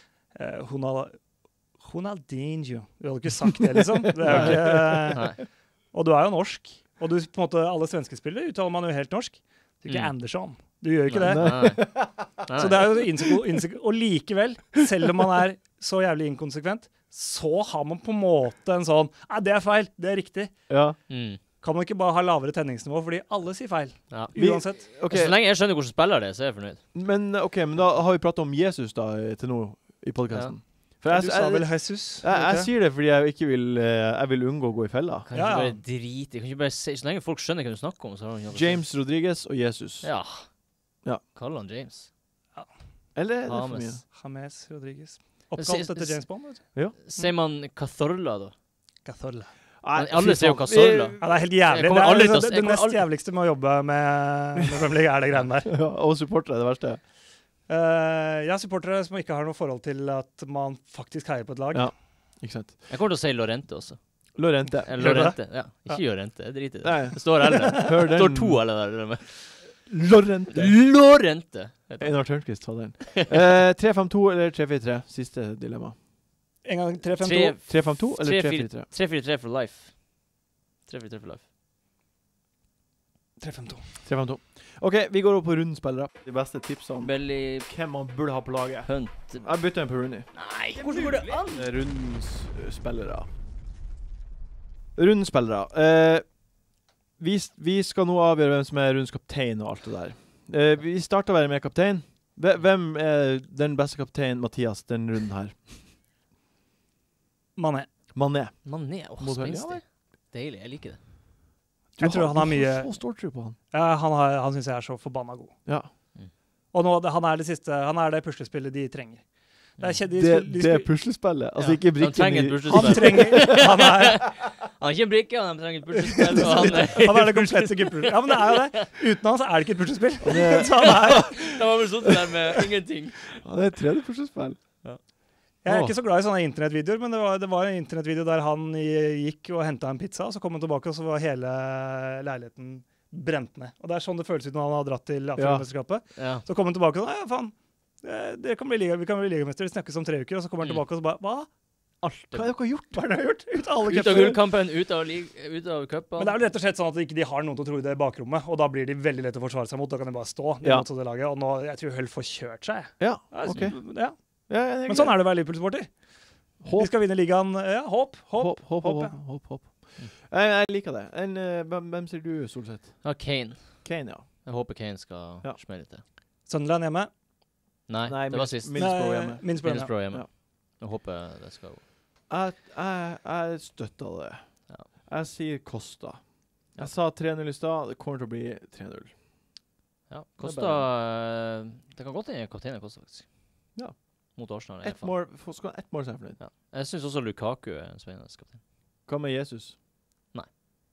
Speaker 3: Ronaldinho. Du hadde ikke sagt det, liksom. Det er jo ikke,
Speaker 2: Nei.
Speaker 3: og du er jo norsk. Og du, på en måte, alle svenske spillere uttaler man jo helt norsk. Du er ikke Andersson. Du gjør jo ikke det.
Speaker 2: Nei.
Speaker 3: Så det er jo og likevel, selv om man er så jævlig inkonsekvent, så har man på en måte en sånn Nei, det er feil, det er riktig.
Speaker 1: Ja.
Speaker 3: Kan man ikke bare ha lavere tenningsnivå, fordi alle sier feil.
Speaker 2: Ja.
Speaker 3: Uansett.
Speaker 1: OK,
Speaker 2: Så lenge jeg skjønner hvordan spiller det, så er jeg fornøyd.
Speaker 1: men da har vi pratet om Jesus da til nå i podcasten. For
Speaker 3: Du sa vel Jesus?
Speaker 1: jeg sier det fordi jeg ikke vil jeg vil unngå å gå i fella.
Speaker 2: Kan
Speaker 3: Ja,
Speaker 2: ikke
Speaker 3: ja.
Speaker 2: bare drite kan ikke bare si, Så lenge folk skjønner hva du snakker om, så har han ikke
Speaker 1: James Rodriguez og Jesus.
Speaker 2: Ja.
Speaker 1: Ja.
Speaker 2: Kall han James.
Speaker 1: Eller er det for mye?
Speaker 2: James.
Speaker 3: James Rodriguez.
Speaker 2: Men
Speaker 3: Oppkalt etter James Bond, vet du.
Speaker 2: Sier man Cazorla, da?
Speaker 3: Cazorla.
Speaker 2: Men alle sier jo Cazorla.
Speaker 3: Ja, det er helt jævlig.
Speaker 2: Jeg kommer
Speaker 3: Det,
Speaker 2: aldri
Speaker 3: er,
Speaker 2: til å
Speaker 3: det,
Speaker 2: se-
Speaker 3: det
Speaker 2: jeg kommer
Speaker 3: nest
Speaker 2: aldri-
Speaker 3: jævligste med å jobbe med Premier League er det greiene der.
Speaker 1: Ja, og supportere er det verste.
Speaker 3: Jeg har supportere som ikke har noe forhold til at man faktisk heier på et lag.
Speaker 1: Ja. Ikke sant.
Speaker 2: Jeg kommer til å si Lorente også.
Speaker 1: Lorente.
Speaker 2: Lorente. Ja, ikke Llorente. Jeg driter i det.
Speaker 1: Nei.
Speaker 2: Det står L.
Speaker 1: Hør
Speaker 2: Det
Speaker 1: den.
Speaker 2: står 2 L der.
Speaker 1: Lorente.
Speaker 2: Lorente. heter det.
Speaker 1: Einar Tørnquist hadde den. 3-5-2 eller 3-4-3? Siste dilemma.
Speaker 3: En gang 3-5-2.
Speaker 1: 3-5-2 eller 3-4-3?
Speaker 2: 3-4-3 for life. 3-4-3 for life.
Speaker 3: 3-5-2.
Speaker 1: 3-5-2. OK, vi går opp på rundspillere. De beste tipsene.
Speaker 2: Belly
Speaker 1: Hvem man burde ha på laget.
Speaker 2: Hunt.
Speaker 1: Jeg bytter en på Rooney.
Speaker 2: Nei, hvordan går det an?
Speaker 1: Rundspillere. Rundspillere. Vi skal nå avgjøre hvem som er rundens kaptein og alt det der. Vi starter bare med kaptein. Hvem er den beste kaptein, Mathias, den runden her?
Speaker 3: Mané.
Speaker 1: Mané.
Speaker 2: Mané. Åh,
Speaker 1: Mot Høyre.
Speaker 2: spenstig. Deilig. Jeg liker det.
Speaker 3: Jeg tror han har mye
Speaker 1: Så ståltro på han.
Speaker 3: Ja, han syns jeg er så forbanna god.
Speaker 1: Ja.
Speaker 3: Og nå, han er det siste. Han er det puslespillet de trenger. Det er,
Speaker 1: Det er puslespillet. Altså
Speaker 3: Ja.
Speaker 1: ikke
Speaker 2: Han
Speaker 1: brikken
Speaker 2: trenger et
Speaker 1: i...
Speaker 3: han
Speaker 2: puslespill.
Speaker 3: trenger Han er,
Speaker 2: Han er ikke en brikke, han trenger et puslespill. og
Speaker 3: han er det komplette puslespill. Ja, men det er jo det. Uten han så er det ikke et puslespill.
Speaker 1: Det-
Speaker 3: Så han er
Speaker 2: Da var vi sittet der med ingenting.
Speaker 1: Ja, det er et tredje puslespill.
Speaker 3: Jeg er ikke så glad i sånne internettvideoer, men det var en internettvideo der han gikk og hentet en pizza, og så kom han tilbake, og så var hele leiligheten brent ned. Og det er sånn det føles ut når han har dratt til Afrikamesterskapet.
Speaker 2: Ja.
Speaker 3: Så kommer han tilbake og ja, faen, vi kan bli ligamester, vi snakkes om 3 uker, og så kommer han tilbake og så bare, hva?
Speaker 2: Alt
Speaker 1: Hva har dere gjort?
Speaker 3: Hva er det dere har gjort? Ut av alle
Speaker 2: Ut av
Speaker 3: cuper.
Speaker 2: gullkampen, ut av cupen.
Speaker 3: Men det er vel rett og slett sånn at ikke de har noen til å tro det i bakrommet, og da blir de veldig lett å forsvare seg mot, da kan de bare stå
Speaker 1: Ja.
Speaker 3: mot det laget, og nå, jeg tror Hull får kjørt seg.
Speaker 1: Ja,
Speaker 3: Altså,
Speaker 1: OK.
Speaker 3: Ja.
Speaker 1: Ja,
Speaker 3: Men sånn er det å være Liverpool-supporter. De
Speaker 1: Håp.
Speaker 3: skal vinne ligaen, ja, håp.
Speaker 1: Håp. Jeg liker det. Hvem sier du, Solseth?
Speaker 2: Ja, Kane.
Speaker 1: Kane, ja.
Speaker 2: Jeg håper Kane skal
Speaker 1: Ja.
Speaker 2: smelle til.
Speaker 3: Sunderland hjemme.
Speaker 2: Nei,
Speaker 1: Nei,
Speaker 2: det var sist.
Speaker 1: Middlesbrough hjemme.
Speaker 3: Middlesbrough hjemme.
Speaker 2: Middlesbrough hjemme.
Speaker 1: Ja.
Speaker 2: Jeg håper det skal gå.
Speaker 1: Jeg støtter det.
Speaker 2: Ja.
Speaker 1: Jeg sier Costa. Jeg sa 3-0 i stad. Det kommer til å bli 3-0.
Speaker 2: Ja,
Speaker 1: Det er
Speaker 2: Kosta Det kan godt hende kapteinen koster, faktisk.
Speaker 1: Ja.
Speaker 2: Mot Arsenal.
Speaker 1: Ett mål, skal ett mål, så er jeg fornøyd.
Speaker 2: Ja. Jeg syns også Lukaku er en spennende kaptein.
Speaker 1: Hva med Jesus?
Speaker 2: Nei.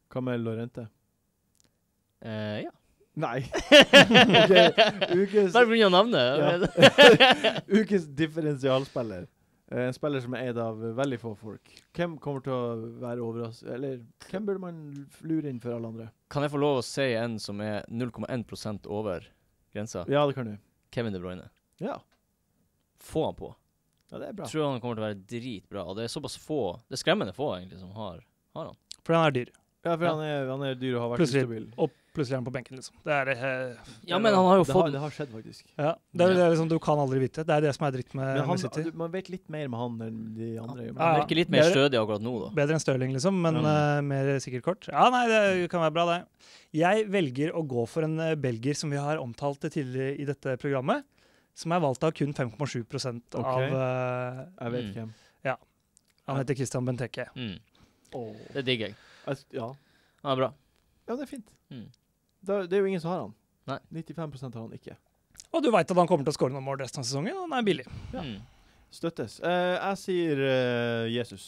Speaker 1: Hva med Lorente?
Speaker 2: Ja.
Speaker 1: Nei. Okay.
Speaker 2: Bare på grunn av navnet.
Speaker 1: Ja. Ukens differensialspiller. En spiller som eid av veldig få folk. Hvem kommer til å være overrasket? Eller hvem burde man lure inn for alle andre?
Speaker 2: Kan jeg få lov å si en som er 0,1% over grensa?
Speaker 1: Ja, det kan du.
Speaker 2: Kevin De Bruyne.
Speaker 1: Ja.
Speaker 2: Få han på.
Speaker 1: Ja, det er bra.
Speaker 2: Jeg tror han kommer til å være dritbra. Og det er såpass få, det er skremmende få egentlig som har han.
Speaker 3: For han er dyr.
Speaker 1: Ja, for han er dyr og har vært ustabil.
Speaker 3: Og plutselig er han på benken, liksom. Det er
Speaker 2: ja, men han har jo fått...
Speaker 1: Det har skjedd, faktisk.
Speaker 3: Ja, det er liksom, du kan aldri vite. Det er det som er dritt med City.
Speaker 1: Man vet litt mer med han enn de andre.
Speaker 2: Han virker litt mer stødig akkurat nå, da.
Speaker 3: Bedre enn Sterling, liksom, men mer sikkert kort. Ja, nei, det kan være bra, det. Jeg velger å gå for en belgier som vi har omtalt tidligere i dette programmet, som er valgt av kun 5,7% av...
Speaker 1: Jeg vet hvem.
Speaker 3: Ja. Han heter Christian Benteke.
Speaker 2: Det digger jeg.
Speaker 1: Ja.
Speaker 2: Han er bra.
Speaker 1: Ja, det er fint. Det er jo ingen som har han.
Speaker 2: Nei.
Speaker 1: 95% har han ikke.
Speaker 3: Og du vet at han kommer til å skåre noen mål resten av sesongen, og han er billig.
Speaker 1: Ja. Støttes. Jeg sier Jesus.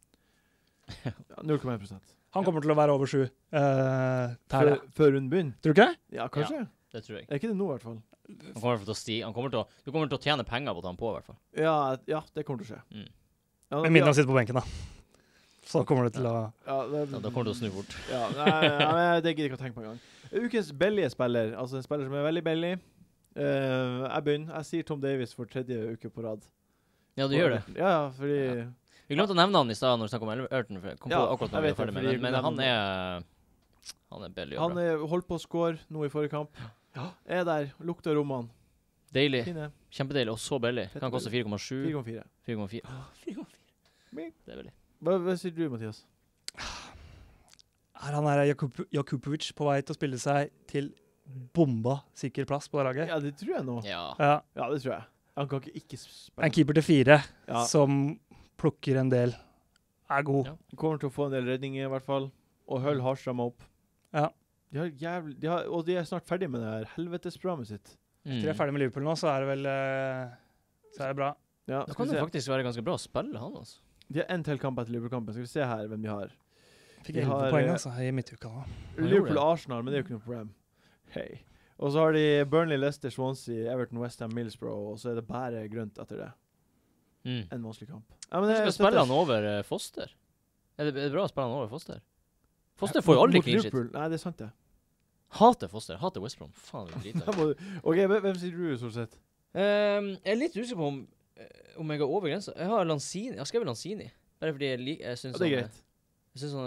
Speaker 1: 0,1%.
Speaker 3: Han kommer til å være over 7.
Speaker 1: Før runden begynner.
Speaker 3: Tror du ikke det?
Speaker 1: Ja, kanskje.
Speaker 2: Ja, det tror jeg.
Speaker 1: Er ikke det nå, i hvert fall?
Speaker 2: Han kommer til å stige. Du kommer til å tjene penger på at han på, i hvert fall.
Speaker 1: Ja, det kommer til å skje.
Speaker 3: Men mindre han sitter på benken, da. Så kommer det til å...
Speaker 2: Ja, da kommer det til å snu fort.
Speaker 1: Ja, nei, det gidder jeg ikke å tenke på en gang. Ukens billige spiller, altså en spiller som er veldig billig. Jeg begynner. Jeg sier Tom Davies for 3. uke på rad.
Speaker 2: Ja, du gjør det.
Speaker 1: Ja, fordi... Ja.
Speaker 2: Vi glemte å nevne han i stedet når vi snakket om Everton, for jeg kom på akkurat når vi var ferdig med det. Men han er billig og bra. Han
Speaker 1: er holdt på å score nå i forrige kamp. Ja. Er der, lukter rommene.
Speaker 2: Deilig. Kjempedeilig, og så billig. Kan koste 4,7.
Speaker 1: 4,4.
Speaker 2: 4,4. Det er billig.
Speaker 1: Hva sier du, Mathias?
Speaker 3: Er han Jakubovic på vei til å spille seg til bomba sikker plass på det laget?
Speaker 1: Ja, det tror jeg nå.
Speaker 2: Ja,
Speaker 1: det tror jeg. Han kan ikke spille.
Speaker 3: En keeper til 4 som plukker en del, er god.
Speaker 1: Ja. Han kommer til å få en del redninger i hvert fall, og Hull har strammet opp.
Speaker 3: Ja.
Speaker 1: Og de er snart ferdig med det her helvetesprogrammet sitt.
Speaker 3: Etter de er ferdig med Liverpool nå, så er det vel så er det bra.
Speaker 1: Ja,
Speaker 2: da kan det faktisk være ganske bra å spille han, altså.
Speaker 1: De har en til kamp etter Liverpool-kampen. Skal vi se her hvem de har.
Speaker 3: Fikk 11 poeng altså, i midtuka.
Speaker 1: Liverpool og Arsenal, men det er jo ikke noe problem. Hei. Og så har de Burnley, Leicester, Swansea, Everton, West Ham, Middlesbrough, og så er det bare grønt etter det. En vanskelig kamp. Ja, men
Speaker 2: skal spille han over Foster? Er det bra å spille han over Foster? Foster får jo aldri clean shit.
Speaker 1: Nei, det er sant det.
Speaker 2: Hater Foster, hater West Brom. Faen, det er drit.
Speaker 1: Ok, hvem sier du så sett?
Speaker 2: Jeg er litt usikker på om jeg går over grensa. Jeg har Lanzini. Jeg har skrevet Lanzini. Bare fordi jeg synes
Speaker 1: det er greit.
Speaker 2: Jeg synes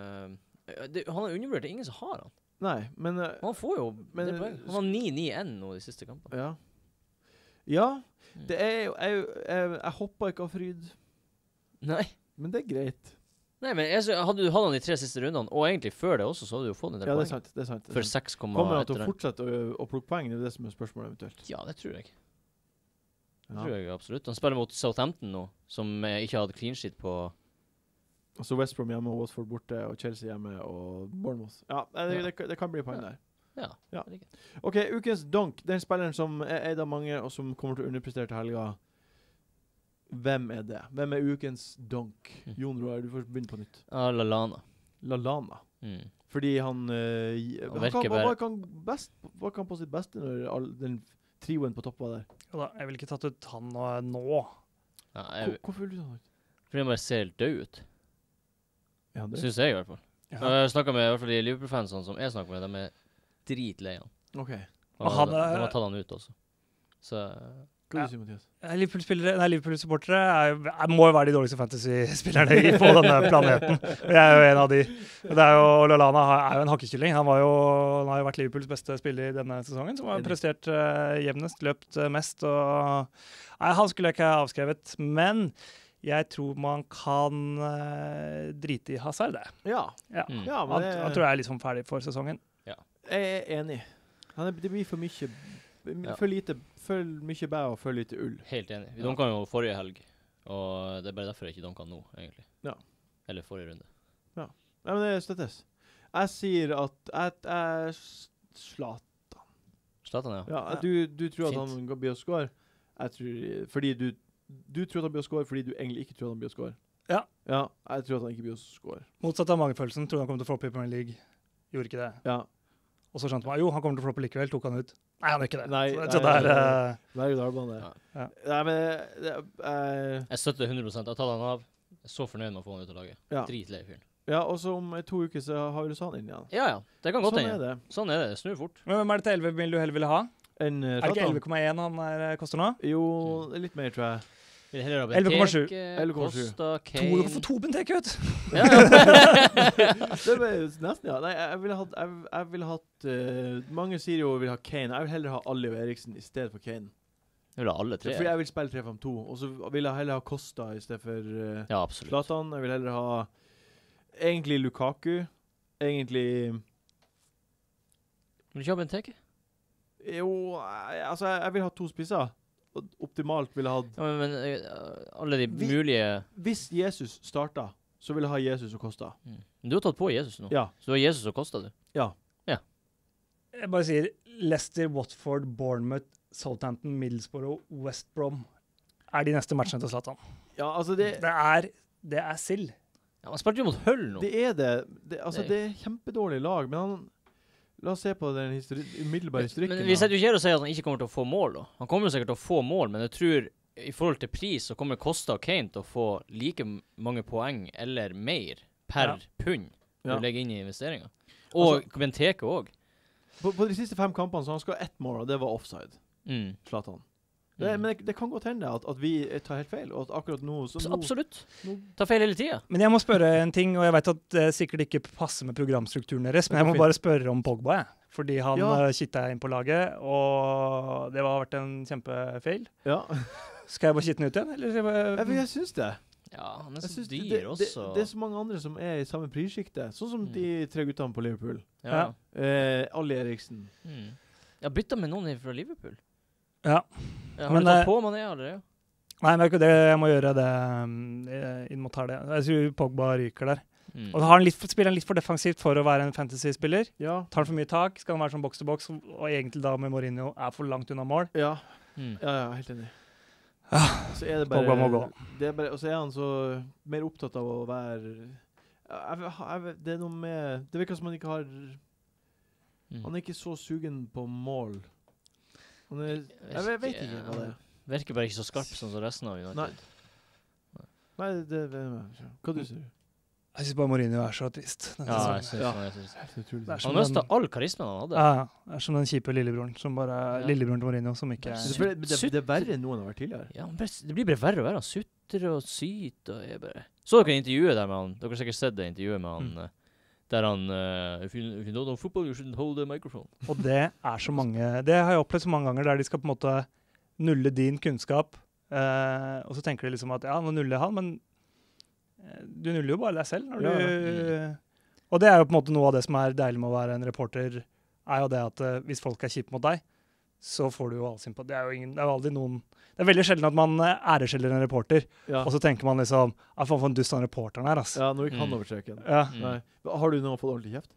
Speaker 2: han er undervurdert. Det er ingen som har han.
Speaker 1: Nei, men...
Speaker 2: han får jo... han har 9-9-1 nå de siste kampene.
Speaker 1: Ja. Ja, det er jo... Jeg hopper ikke av fryd.
Speaker 2: Nei.
Speaker 1: Men det er greit.
Speaker 2: Nei, men hadde du hatt han de 3 siste rundene, og egentlig før det også, så hadde du jo fått en del poeng.
Speaker 1: Ja, det er sant.
Speaker 2: For 6,1.
Speaker 1: Kommer han til å fortsette å plukke poeng? Det er det som er spørsmålet eventuelt.
Speaker 2: Ja, det tror jeg. Det tror jeg absolutt. Han spiller mot Southampton nå, som ikke hadde clean sheet på...
Speaker 1: Altså West Brom hjemme, Watford borte, og Chelsea hjemme, og Bournemouth. Ja, det kan bli poeng der. Ja. Ok, ukens donk. Den spilleren som er eid av mange, og som kommer til å underprestere til helga. Hvem er det? Hvem er ukens donk? Jon Roar, du får begynne på nytt.
Speaker 2: Lallana.
Speaker 1: Lallana? Fordi han... hva kan på sitt beste når den trioen på topp var der?
Speaker 3: Ja da, jeg vil ikke tatt ut han nå.
Speaker 2: Ja,
Speaker 1: hvorfor vil du ta han ut?
Speaker 2: Fordi han bare ser helt død ut.
Speaker 1: Ja, det
Speaker 2: synes jeg i hvert fall. Ja. Jeg snakket med i hvert fall de Liverpool-fansene som jeg snakker med, de er dritleie han.
Speaker 1: Ok.
Speaker 2: Og de har tatt han ut også. Så...
Speaker 1: Hva du sier, Mathias?
Speaker 3: Liverpool-spillere må jo være de dårligste fantasy-spillerne på denne planeten. Jeg er jo en av de. Det er jo, Lallana er jo en hakkekylling. Han har jo vært Liverpools beste spiller i denne sesongen, som har prestert jevnest, løpt mest. Han skulle jeg ikke ha avskrevet, men jeg tror man kan drite i Hazard det.
Speaker 1: Ja.
Speaker 3: Han tror jeg er liksom ferdig for sesongen.
Speaker 1: Ja. Jeg er enig. Det blir for mye... For mye bæ og for lite ull.
Speaker 2: Helt enig. Vi dunket jo forrige helg, og det er bare derfor jeg ikke dunket nå, egentlig.
Speaker 1: Ja.
Speaker 2: Eller forrige runde.
Speaker 1: Ja, men det støttes. Jeg sier at jeg Zlatan.
Speaker 2: Zlatan, ja.
Speaker 1: Ja, du tror at han blir å score. Jeg tror, fordi du tror at han blir å score, fordi du egentlig ikke tror at han blir å score.
Speaker 3: Ja.
Speaker 1: Ja, jeg tror at han ikke blir å score.
Speaker 3: Motsatt av magefølelsen, trodde han kom til å floppe i Premier League. Gjorde ikke det.
Speaker 1: Ja.
Speaker 3: Og så skjønte man, jo, han kommer til å floppe likevel, tok han ut. Nei, han gjør ikke det.
Speaker 1: Nei,
Speaker 3: så det er...
Speaker 1: Berg-og-dal-bane.
Speaker 3: Ja.
Speaker 1: Nei, men...
Speaker 2: Jeg støtter 100%. Jeg tar han av. Jeg er så fornøyd med å få han ut av laget.
Speaker 1: Ja.
Speaker 2: Dritlei fyren.
Speaker 1: Ja, og så om 2 uker så har vi Lusan inn igjen.
Speaker 2: Ja. Det kan godt
Speaker 1: sånn
Speaker 2: hende. Sånn er det. Det snur fort.
Speaker 3: Men hvem er det til 11 mil du heller ville ha?
Speaker 1: Er
Speaker 3: det ikke 11,1 han koster nå?
Speaker 1: Jo, litt mer, tror jeg.
Speaker 3: 11,7.
Speaker 2: Costa, Kane.
Speaker 3: Du kan få 2 Benteke ut!
Speaker 2: Ja.
Speaker 1: Det ble nesten, ja. Nei, jeg ville hatt mange sier jo vil ha Kane. Jeg vil heller ha Oliver Eriksen i stedet for Kane.
Speaker 2: Jeg vil ha alle 3.
Speaker 1: Fordi jeg vil spille 3-5-2. Og så vil jeg heller ha Costa i stedet for
Speaker 2: ja, absolutt.
Speaker 1: Zlatan. Jeg vil heller ha egentlig Lukaku. Egentlig...
Speaker 2: Vil du ikke ha Benteke?
Speaker 1: Jo, altså jeg vil ha 2 spisser. Optimalt ville jeg ha...
Speaker 2: Ja, men alle de mulige...
Speaker 1: Hvis Jesus startet, så vil jeg ha Jesus og Costa.
Speaker 2: Du har tatt på Jesus nå.
Speaker 1: Ja.
Speaker 2: Så du har Jesus og Costa, du?
Speaker 1: Ja.
Speaker 3: Jeg bare sier Leicester, Watford, Bournemouth, Southampton, Middlesbrough, West Brom er de neste matchene til Zlatan.
Speaker 1: Ja, altså det
Speaker 3: er sild.
Speaker 2: Ja, man spilte jo mot Hull nå.
Speaker 1: Det er det. Det er kjempedårlig lag, men han... La oss se på den umiddelbare historikken.
Speaker 2: Men vi setter jo ikke her og sier at han ikke kommer til å få mål da. Han kommer jo sikkert til å få mål, men jeg tror i forhold til pris så kommer Costa og Kane til å få like mange poeng eller mer per pund du legger inn i investeringen. Og altså, Benteke også.
Speaker 1: På de siste 5 kampene så han skal ha 1 mål, og det var offside. Zlatan. Men det kan godt hende at vi tar helt feil, og at akkurat nå...
Speaker 2: Absolutt. Ta feil hele tiden.
Speaker 3: Men jeg må spørre en ting, og jeg vet at det sikkert ikke passer med programstrukturen deres, men jeg må bare spørre om Pogba, fordi han kittet inn på laget, og det har vært en kjempefeil.
Speaker 1: Ja.
Speaker 3: Skal jeg bare kitte den ut igjen? Eller?
Speaker 1: Jeg synes det.
Speaker 2: Ja, han er så dyr også.
Speaker 1: Det er så mange andre som er i samme prisskikte, sånn som de 3 guttene på Liverpool.
Speaker 2: Ja.
Speaker 1: Ali Eriksen.
Speaker 2: Jeg byttet med noen fra Liverpool.
Speaker 3: Ja.
Speaker 2: Har du tatt på man er allerede?
Speaker 3: Nei, men jeg må gjøre det inn mot her det. Jeg tror Pogba ryker der. Og så spiller han litt for defensivt for å være en fantasy-spiller. Ja. Tar han for mye tak, skal han være som box-to-box, og egentlig da med Mourinho er for langt unna mål.
Speaker 1: Ja, helt enig. Så er det
Speaker 3: Pogba må gå.
Speaker 1: Og så er han så mer opptatt av å være... det er noe med... Det virker som han ikke har... Han er ikke så sugen på mål. Jeg vet ikke hva det er.
Speaker 2: Virker bare ikke så skarp som resten av United.
Speaker 1: Nei, hva du sier?
Speaker 3: Jeg synes bare Mourinho er så trist.
Speaker 2: Ja, jeg synes han er trist. Han mistet all karismen han hadde.
Speaker 3: Ja, det er som den kjipe lillebroren, lillebroren til Mourinho, som ikke...
Speaker 1: Det er verre enn noen har vært tidligere.
Speaker 2: Ja, det blir bare verre og verre. Han sutter og syter, og jeg bare... Så dere intervjuet der med han? Dere har sikkert sett det intervjuet med han... Der han, if you don't know football, you shouldn't hold the microphone.
Speaker 3: Og det er så mange, det har jeg opplevd så mange ganger, der de skal på en måte nulle din kunnskap, og så tenker de liksom at, ja, nå nuller han, men du nuller jo bare deg selv. Når og det er jo på en måte noe av det som er deilig med å være en reporter, er jo det at hvis folk er kjipe mot deg, så får du jo all sympati. Det er jo aldri noen... Det er veldig sjelden at man æreskjeller en reporter, og så tenker man liksom, faen for en dust av reporteren her, ass.
Speaker 1: Ja, nå gikk han over streken.
Speaker 3: Ja.
Speaker 1: Har du noe fått ordentlig kjeft?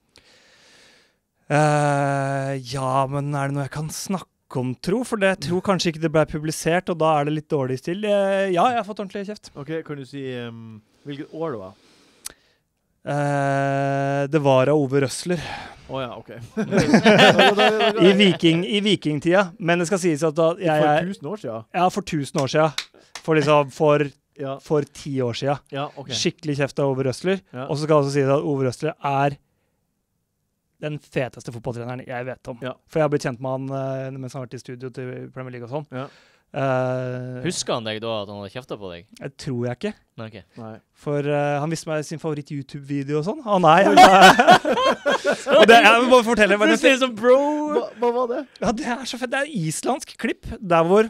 Speaker 3: Ja, men er det noe jeg kan snakke om, tro? For jeg tror kanskje ikke det ble publisert, og da er det litt dårlig stil. Ja, jeg har fått ordentlig kjeft.
Speaker 1: Ok, kan du si hvilket år det var?
Speaker 3: Det var av Ove Røsler.
Speaker 1: Ja, ok.
Speaker 3: I vikingtida. Men det skal sies at da...
Speaker 1: For 1000 år siden?
Speaker 3: Ja, for 1000 år siden. For 10 år siden.
Speaker 1: Ja, ok.
Speaker 3: Skikkelig kjeft av Ove Røsler. Ja. Og så skal jeg også si at Ove Røsler er den feteste fotballtreneren jeg vet om. Ja. For jeg har blitt kjent med han mens han har vært i studio til Premier League og sånn. Ja.
Speaker 2: Husker han deg da at han hadde kjeftet på deg?
Speaker 3: Jeg tror jeg ikke.
Speaker 2: Okay.
Speaker 3: Nei. For han visste meg sin favoritt-YouTube-video og sånn. Nei. Og det, jeg må bare fortelle.
Speaker 1: Hva var det?
Speaker 3: Ja, det er så fett. Det er islandsk klipp der hvor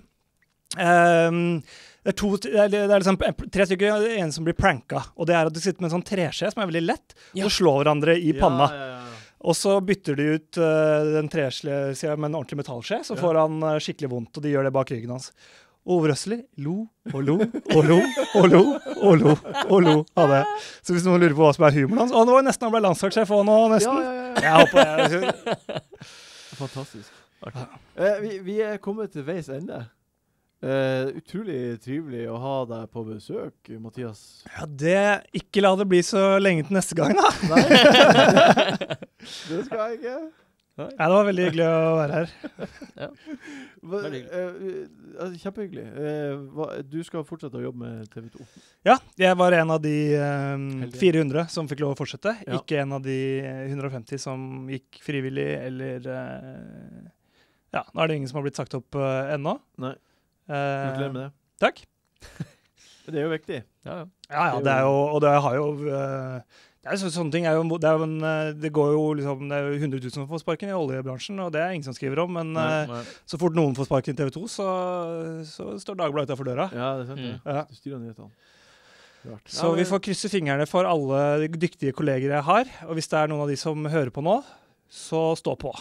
Speaker 3: det er liksom 3 stykker, en som blir pranka. Og det er at de sitter med en sånn treskje som er veldig lett, og så slår hverandre i panna. Og så bytter de ut den treskje med en ordentlig metallskje, så får han skikkelig vondt, og de gjør det bak ryggen hans. Ove Røsler lo og lo og lo og lo og lo og lo av det. Så hvis noen lurer på hva som er humoren hans, det var nesten han ble landslagssjef også nå, nesten. Jeg håper jeg...
Speaker 1: Fantastisk. Vi er kommet til veis ende. Utrolig trivelig å ha deg på besøk, Mathias.
Speaker 3: Ja, ikke la det bli så lenge til neste gang, da.
Speaker 1: Nei. Det skal jeg ikke.
Speaker 3: Ja, det var veldig hyggelig å være her.
Speaker 2: Ja, veldig hyggelig.
Speaker 1: Kjempehyggelig. Du skal fortsette å jobbe med TV 2?
Speaker 3: Ja, jeg var en av de 400 som fikk lov å fortsette.
Speaker 1: Ja.
Speaker 3: Ikke en av de 150 som gikk frivillig, eller ja, nå er det ingen som har blitt sagt opp ennå.
Speaker 1: Nei. Gratulerer med det.
Speaker 3: Takk.
Speaker 1: Det er jo viktig.
Speaker 2: Ja.
Speaker 3: Det er jo, og det har jo det er sånne ting det går jo liksom, det er jo 100 000 som får sparken i oljebransjen, og det er ingen som skriver om, men
Speaker 2: Nei.
Speaker 3: så fort noen får sparken i TV 2, så står Dagbladet utenfor døra.
Speaker 1: Ja, det er sant.
Speaker 3: Ja.
Speaker 1: Du styrer nyhetene.
Speaker 3: Så vi får krysse fingrene for alle de dyktige kolleger jeg har, og hvis det er noen av de som hører på nå, så stå på.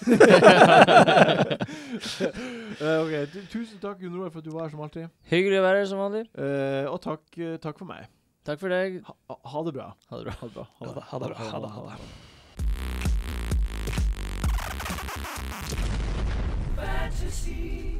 Speaker 1: Okay. Tusen takk, Gunn Roar, for at du var her som alltid.
Speaker 2: Hyggelig å være her som vanlig.
Speaker 1: Og takk for meg.
Speaker 2: Takk for deg.
Speaker 1: Ha det bra.
Speaker 2: Ha det bra.
Speaker 3: Ha det.
Speaker 4: Fantasy.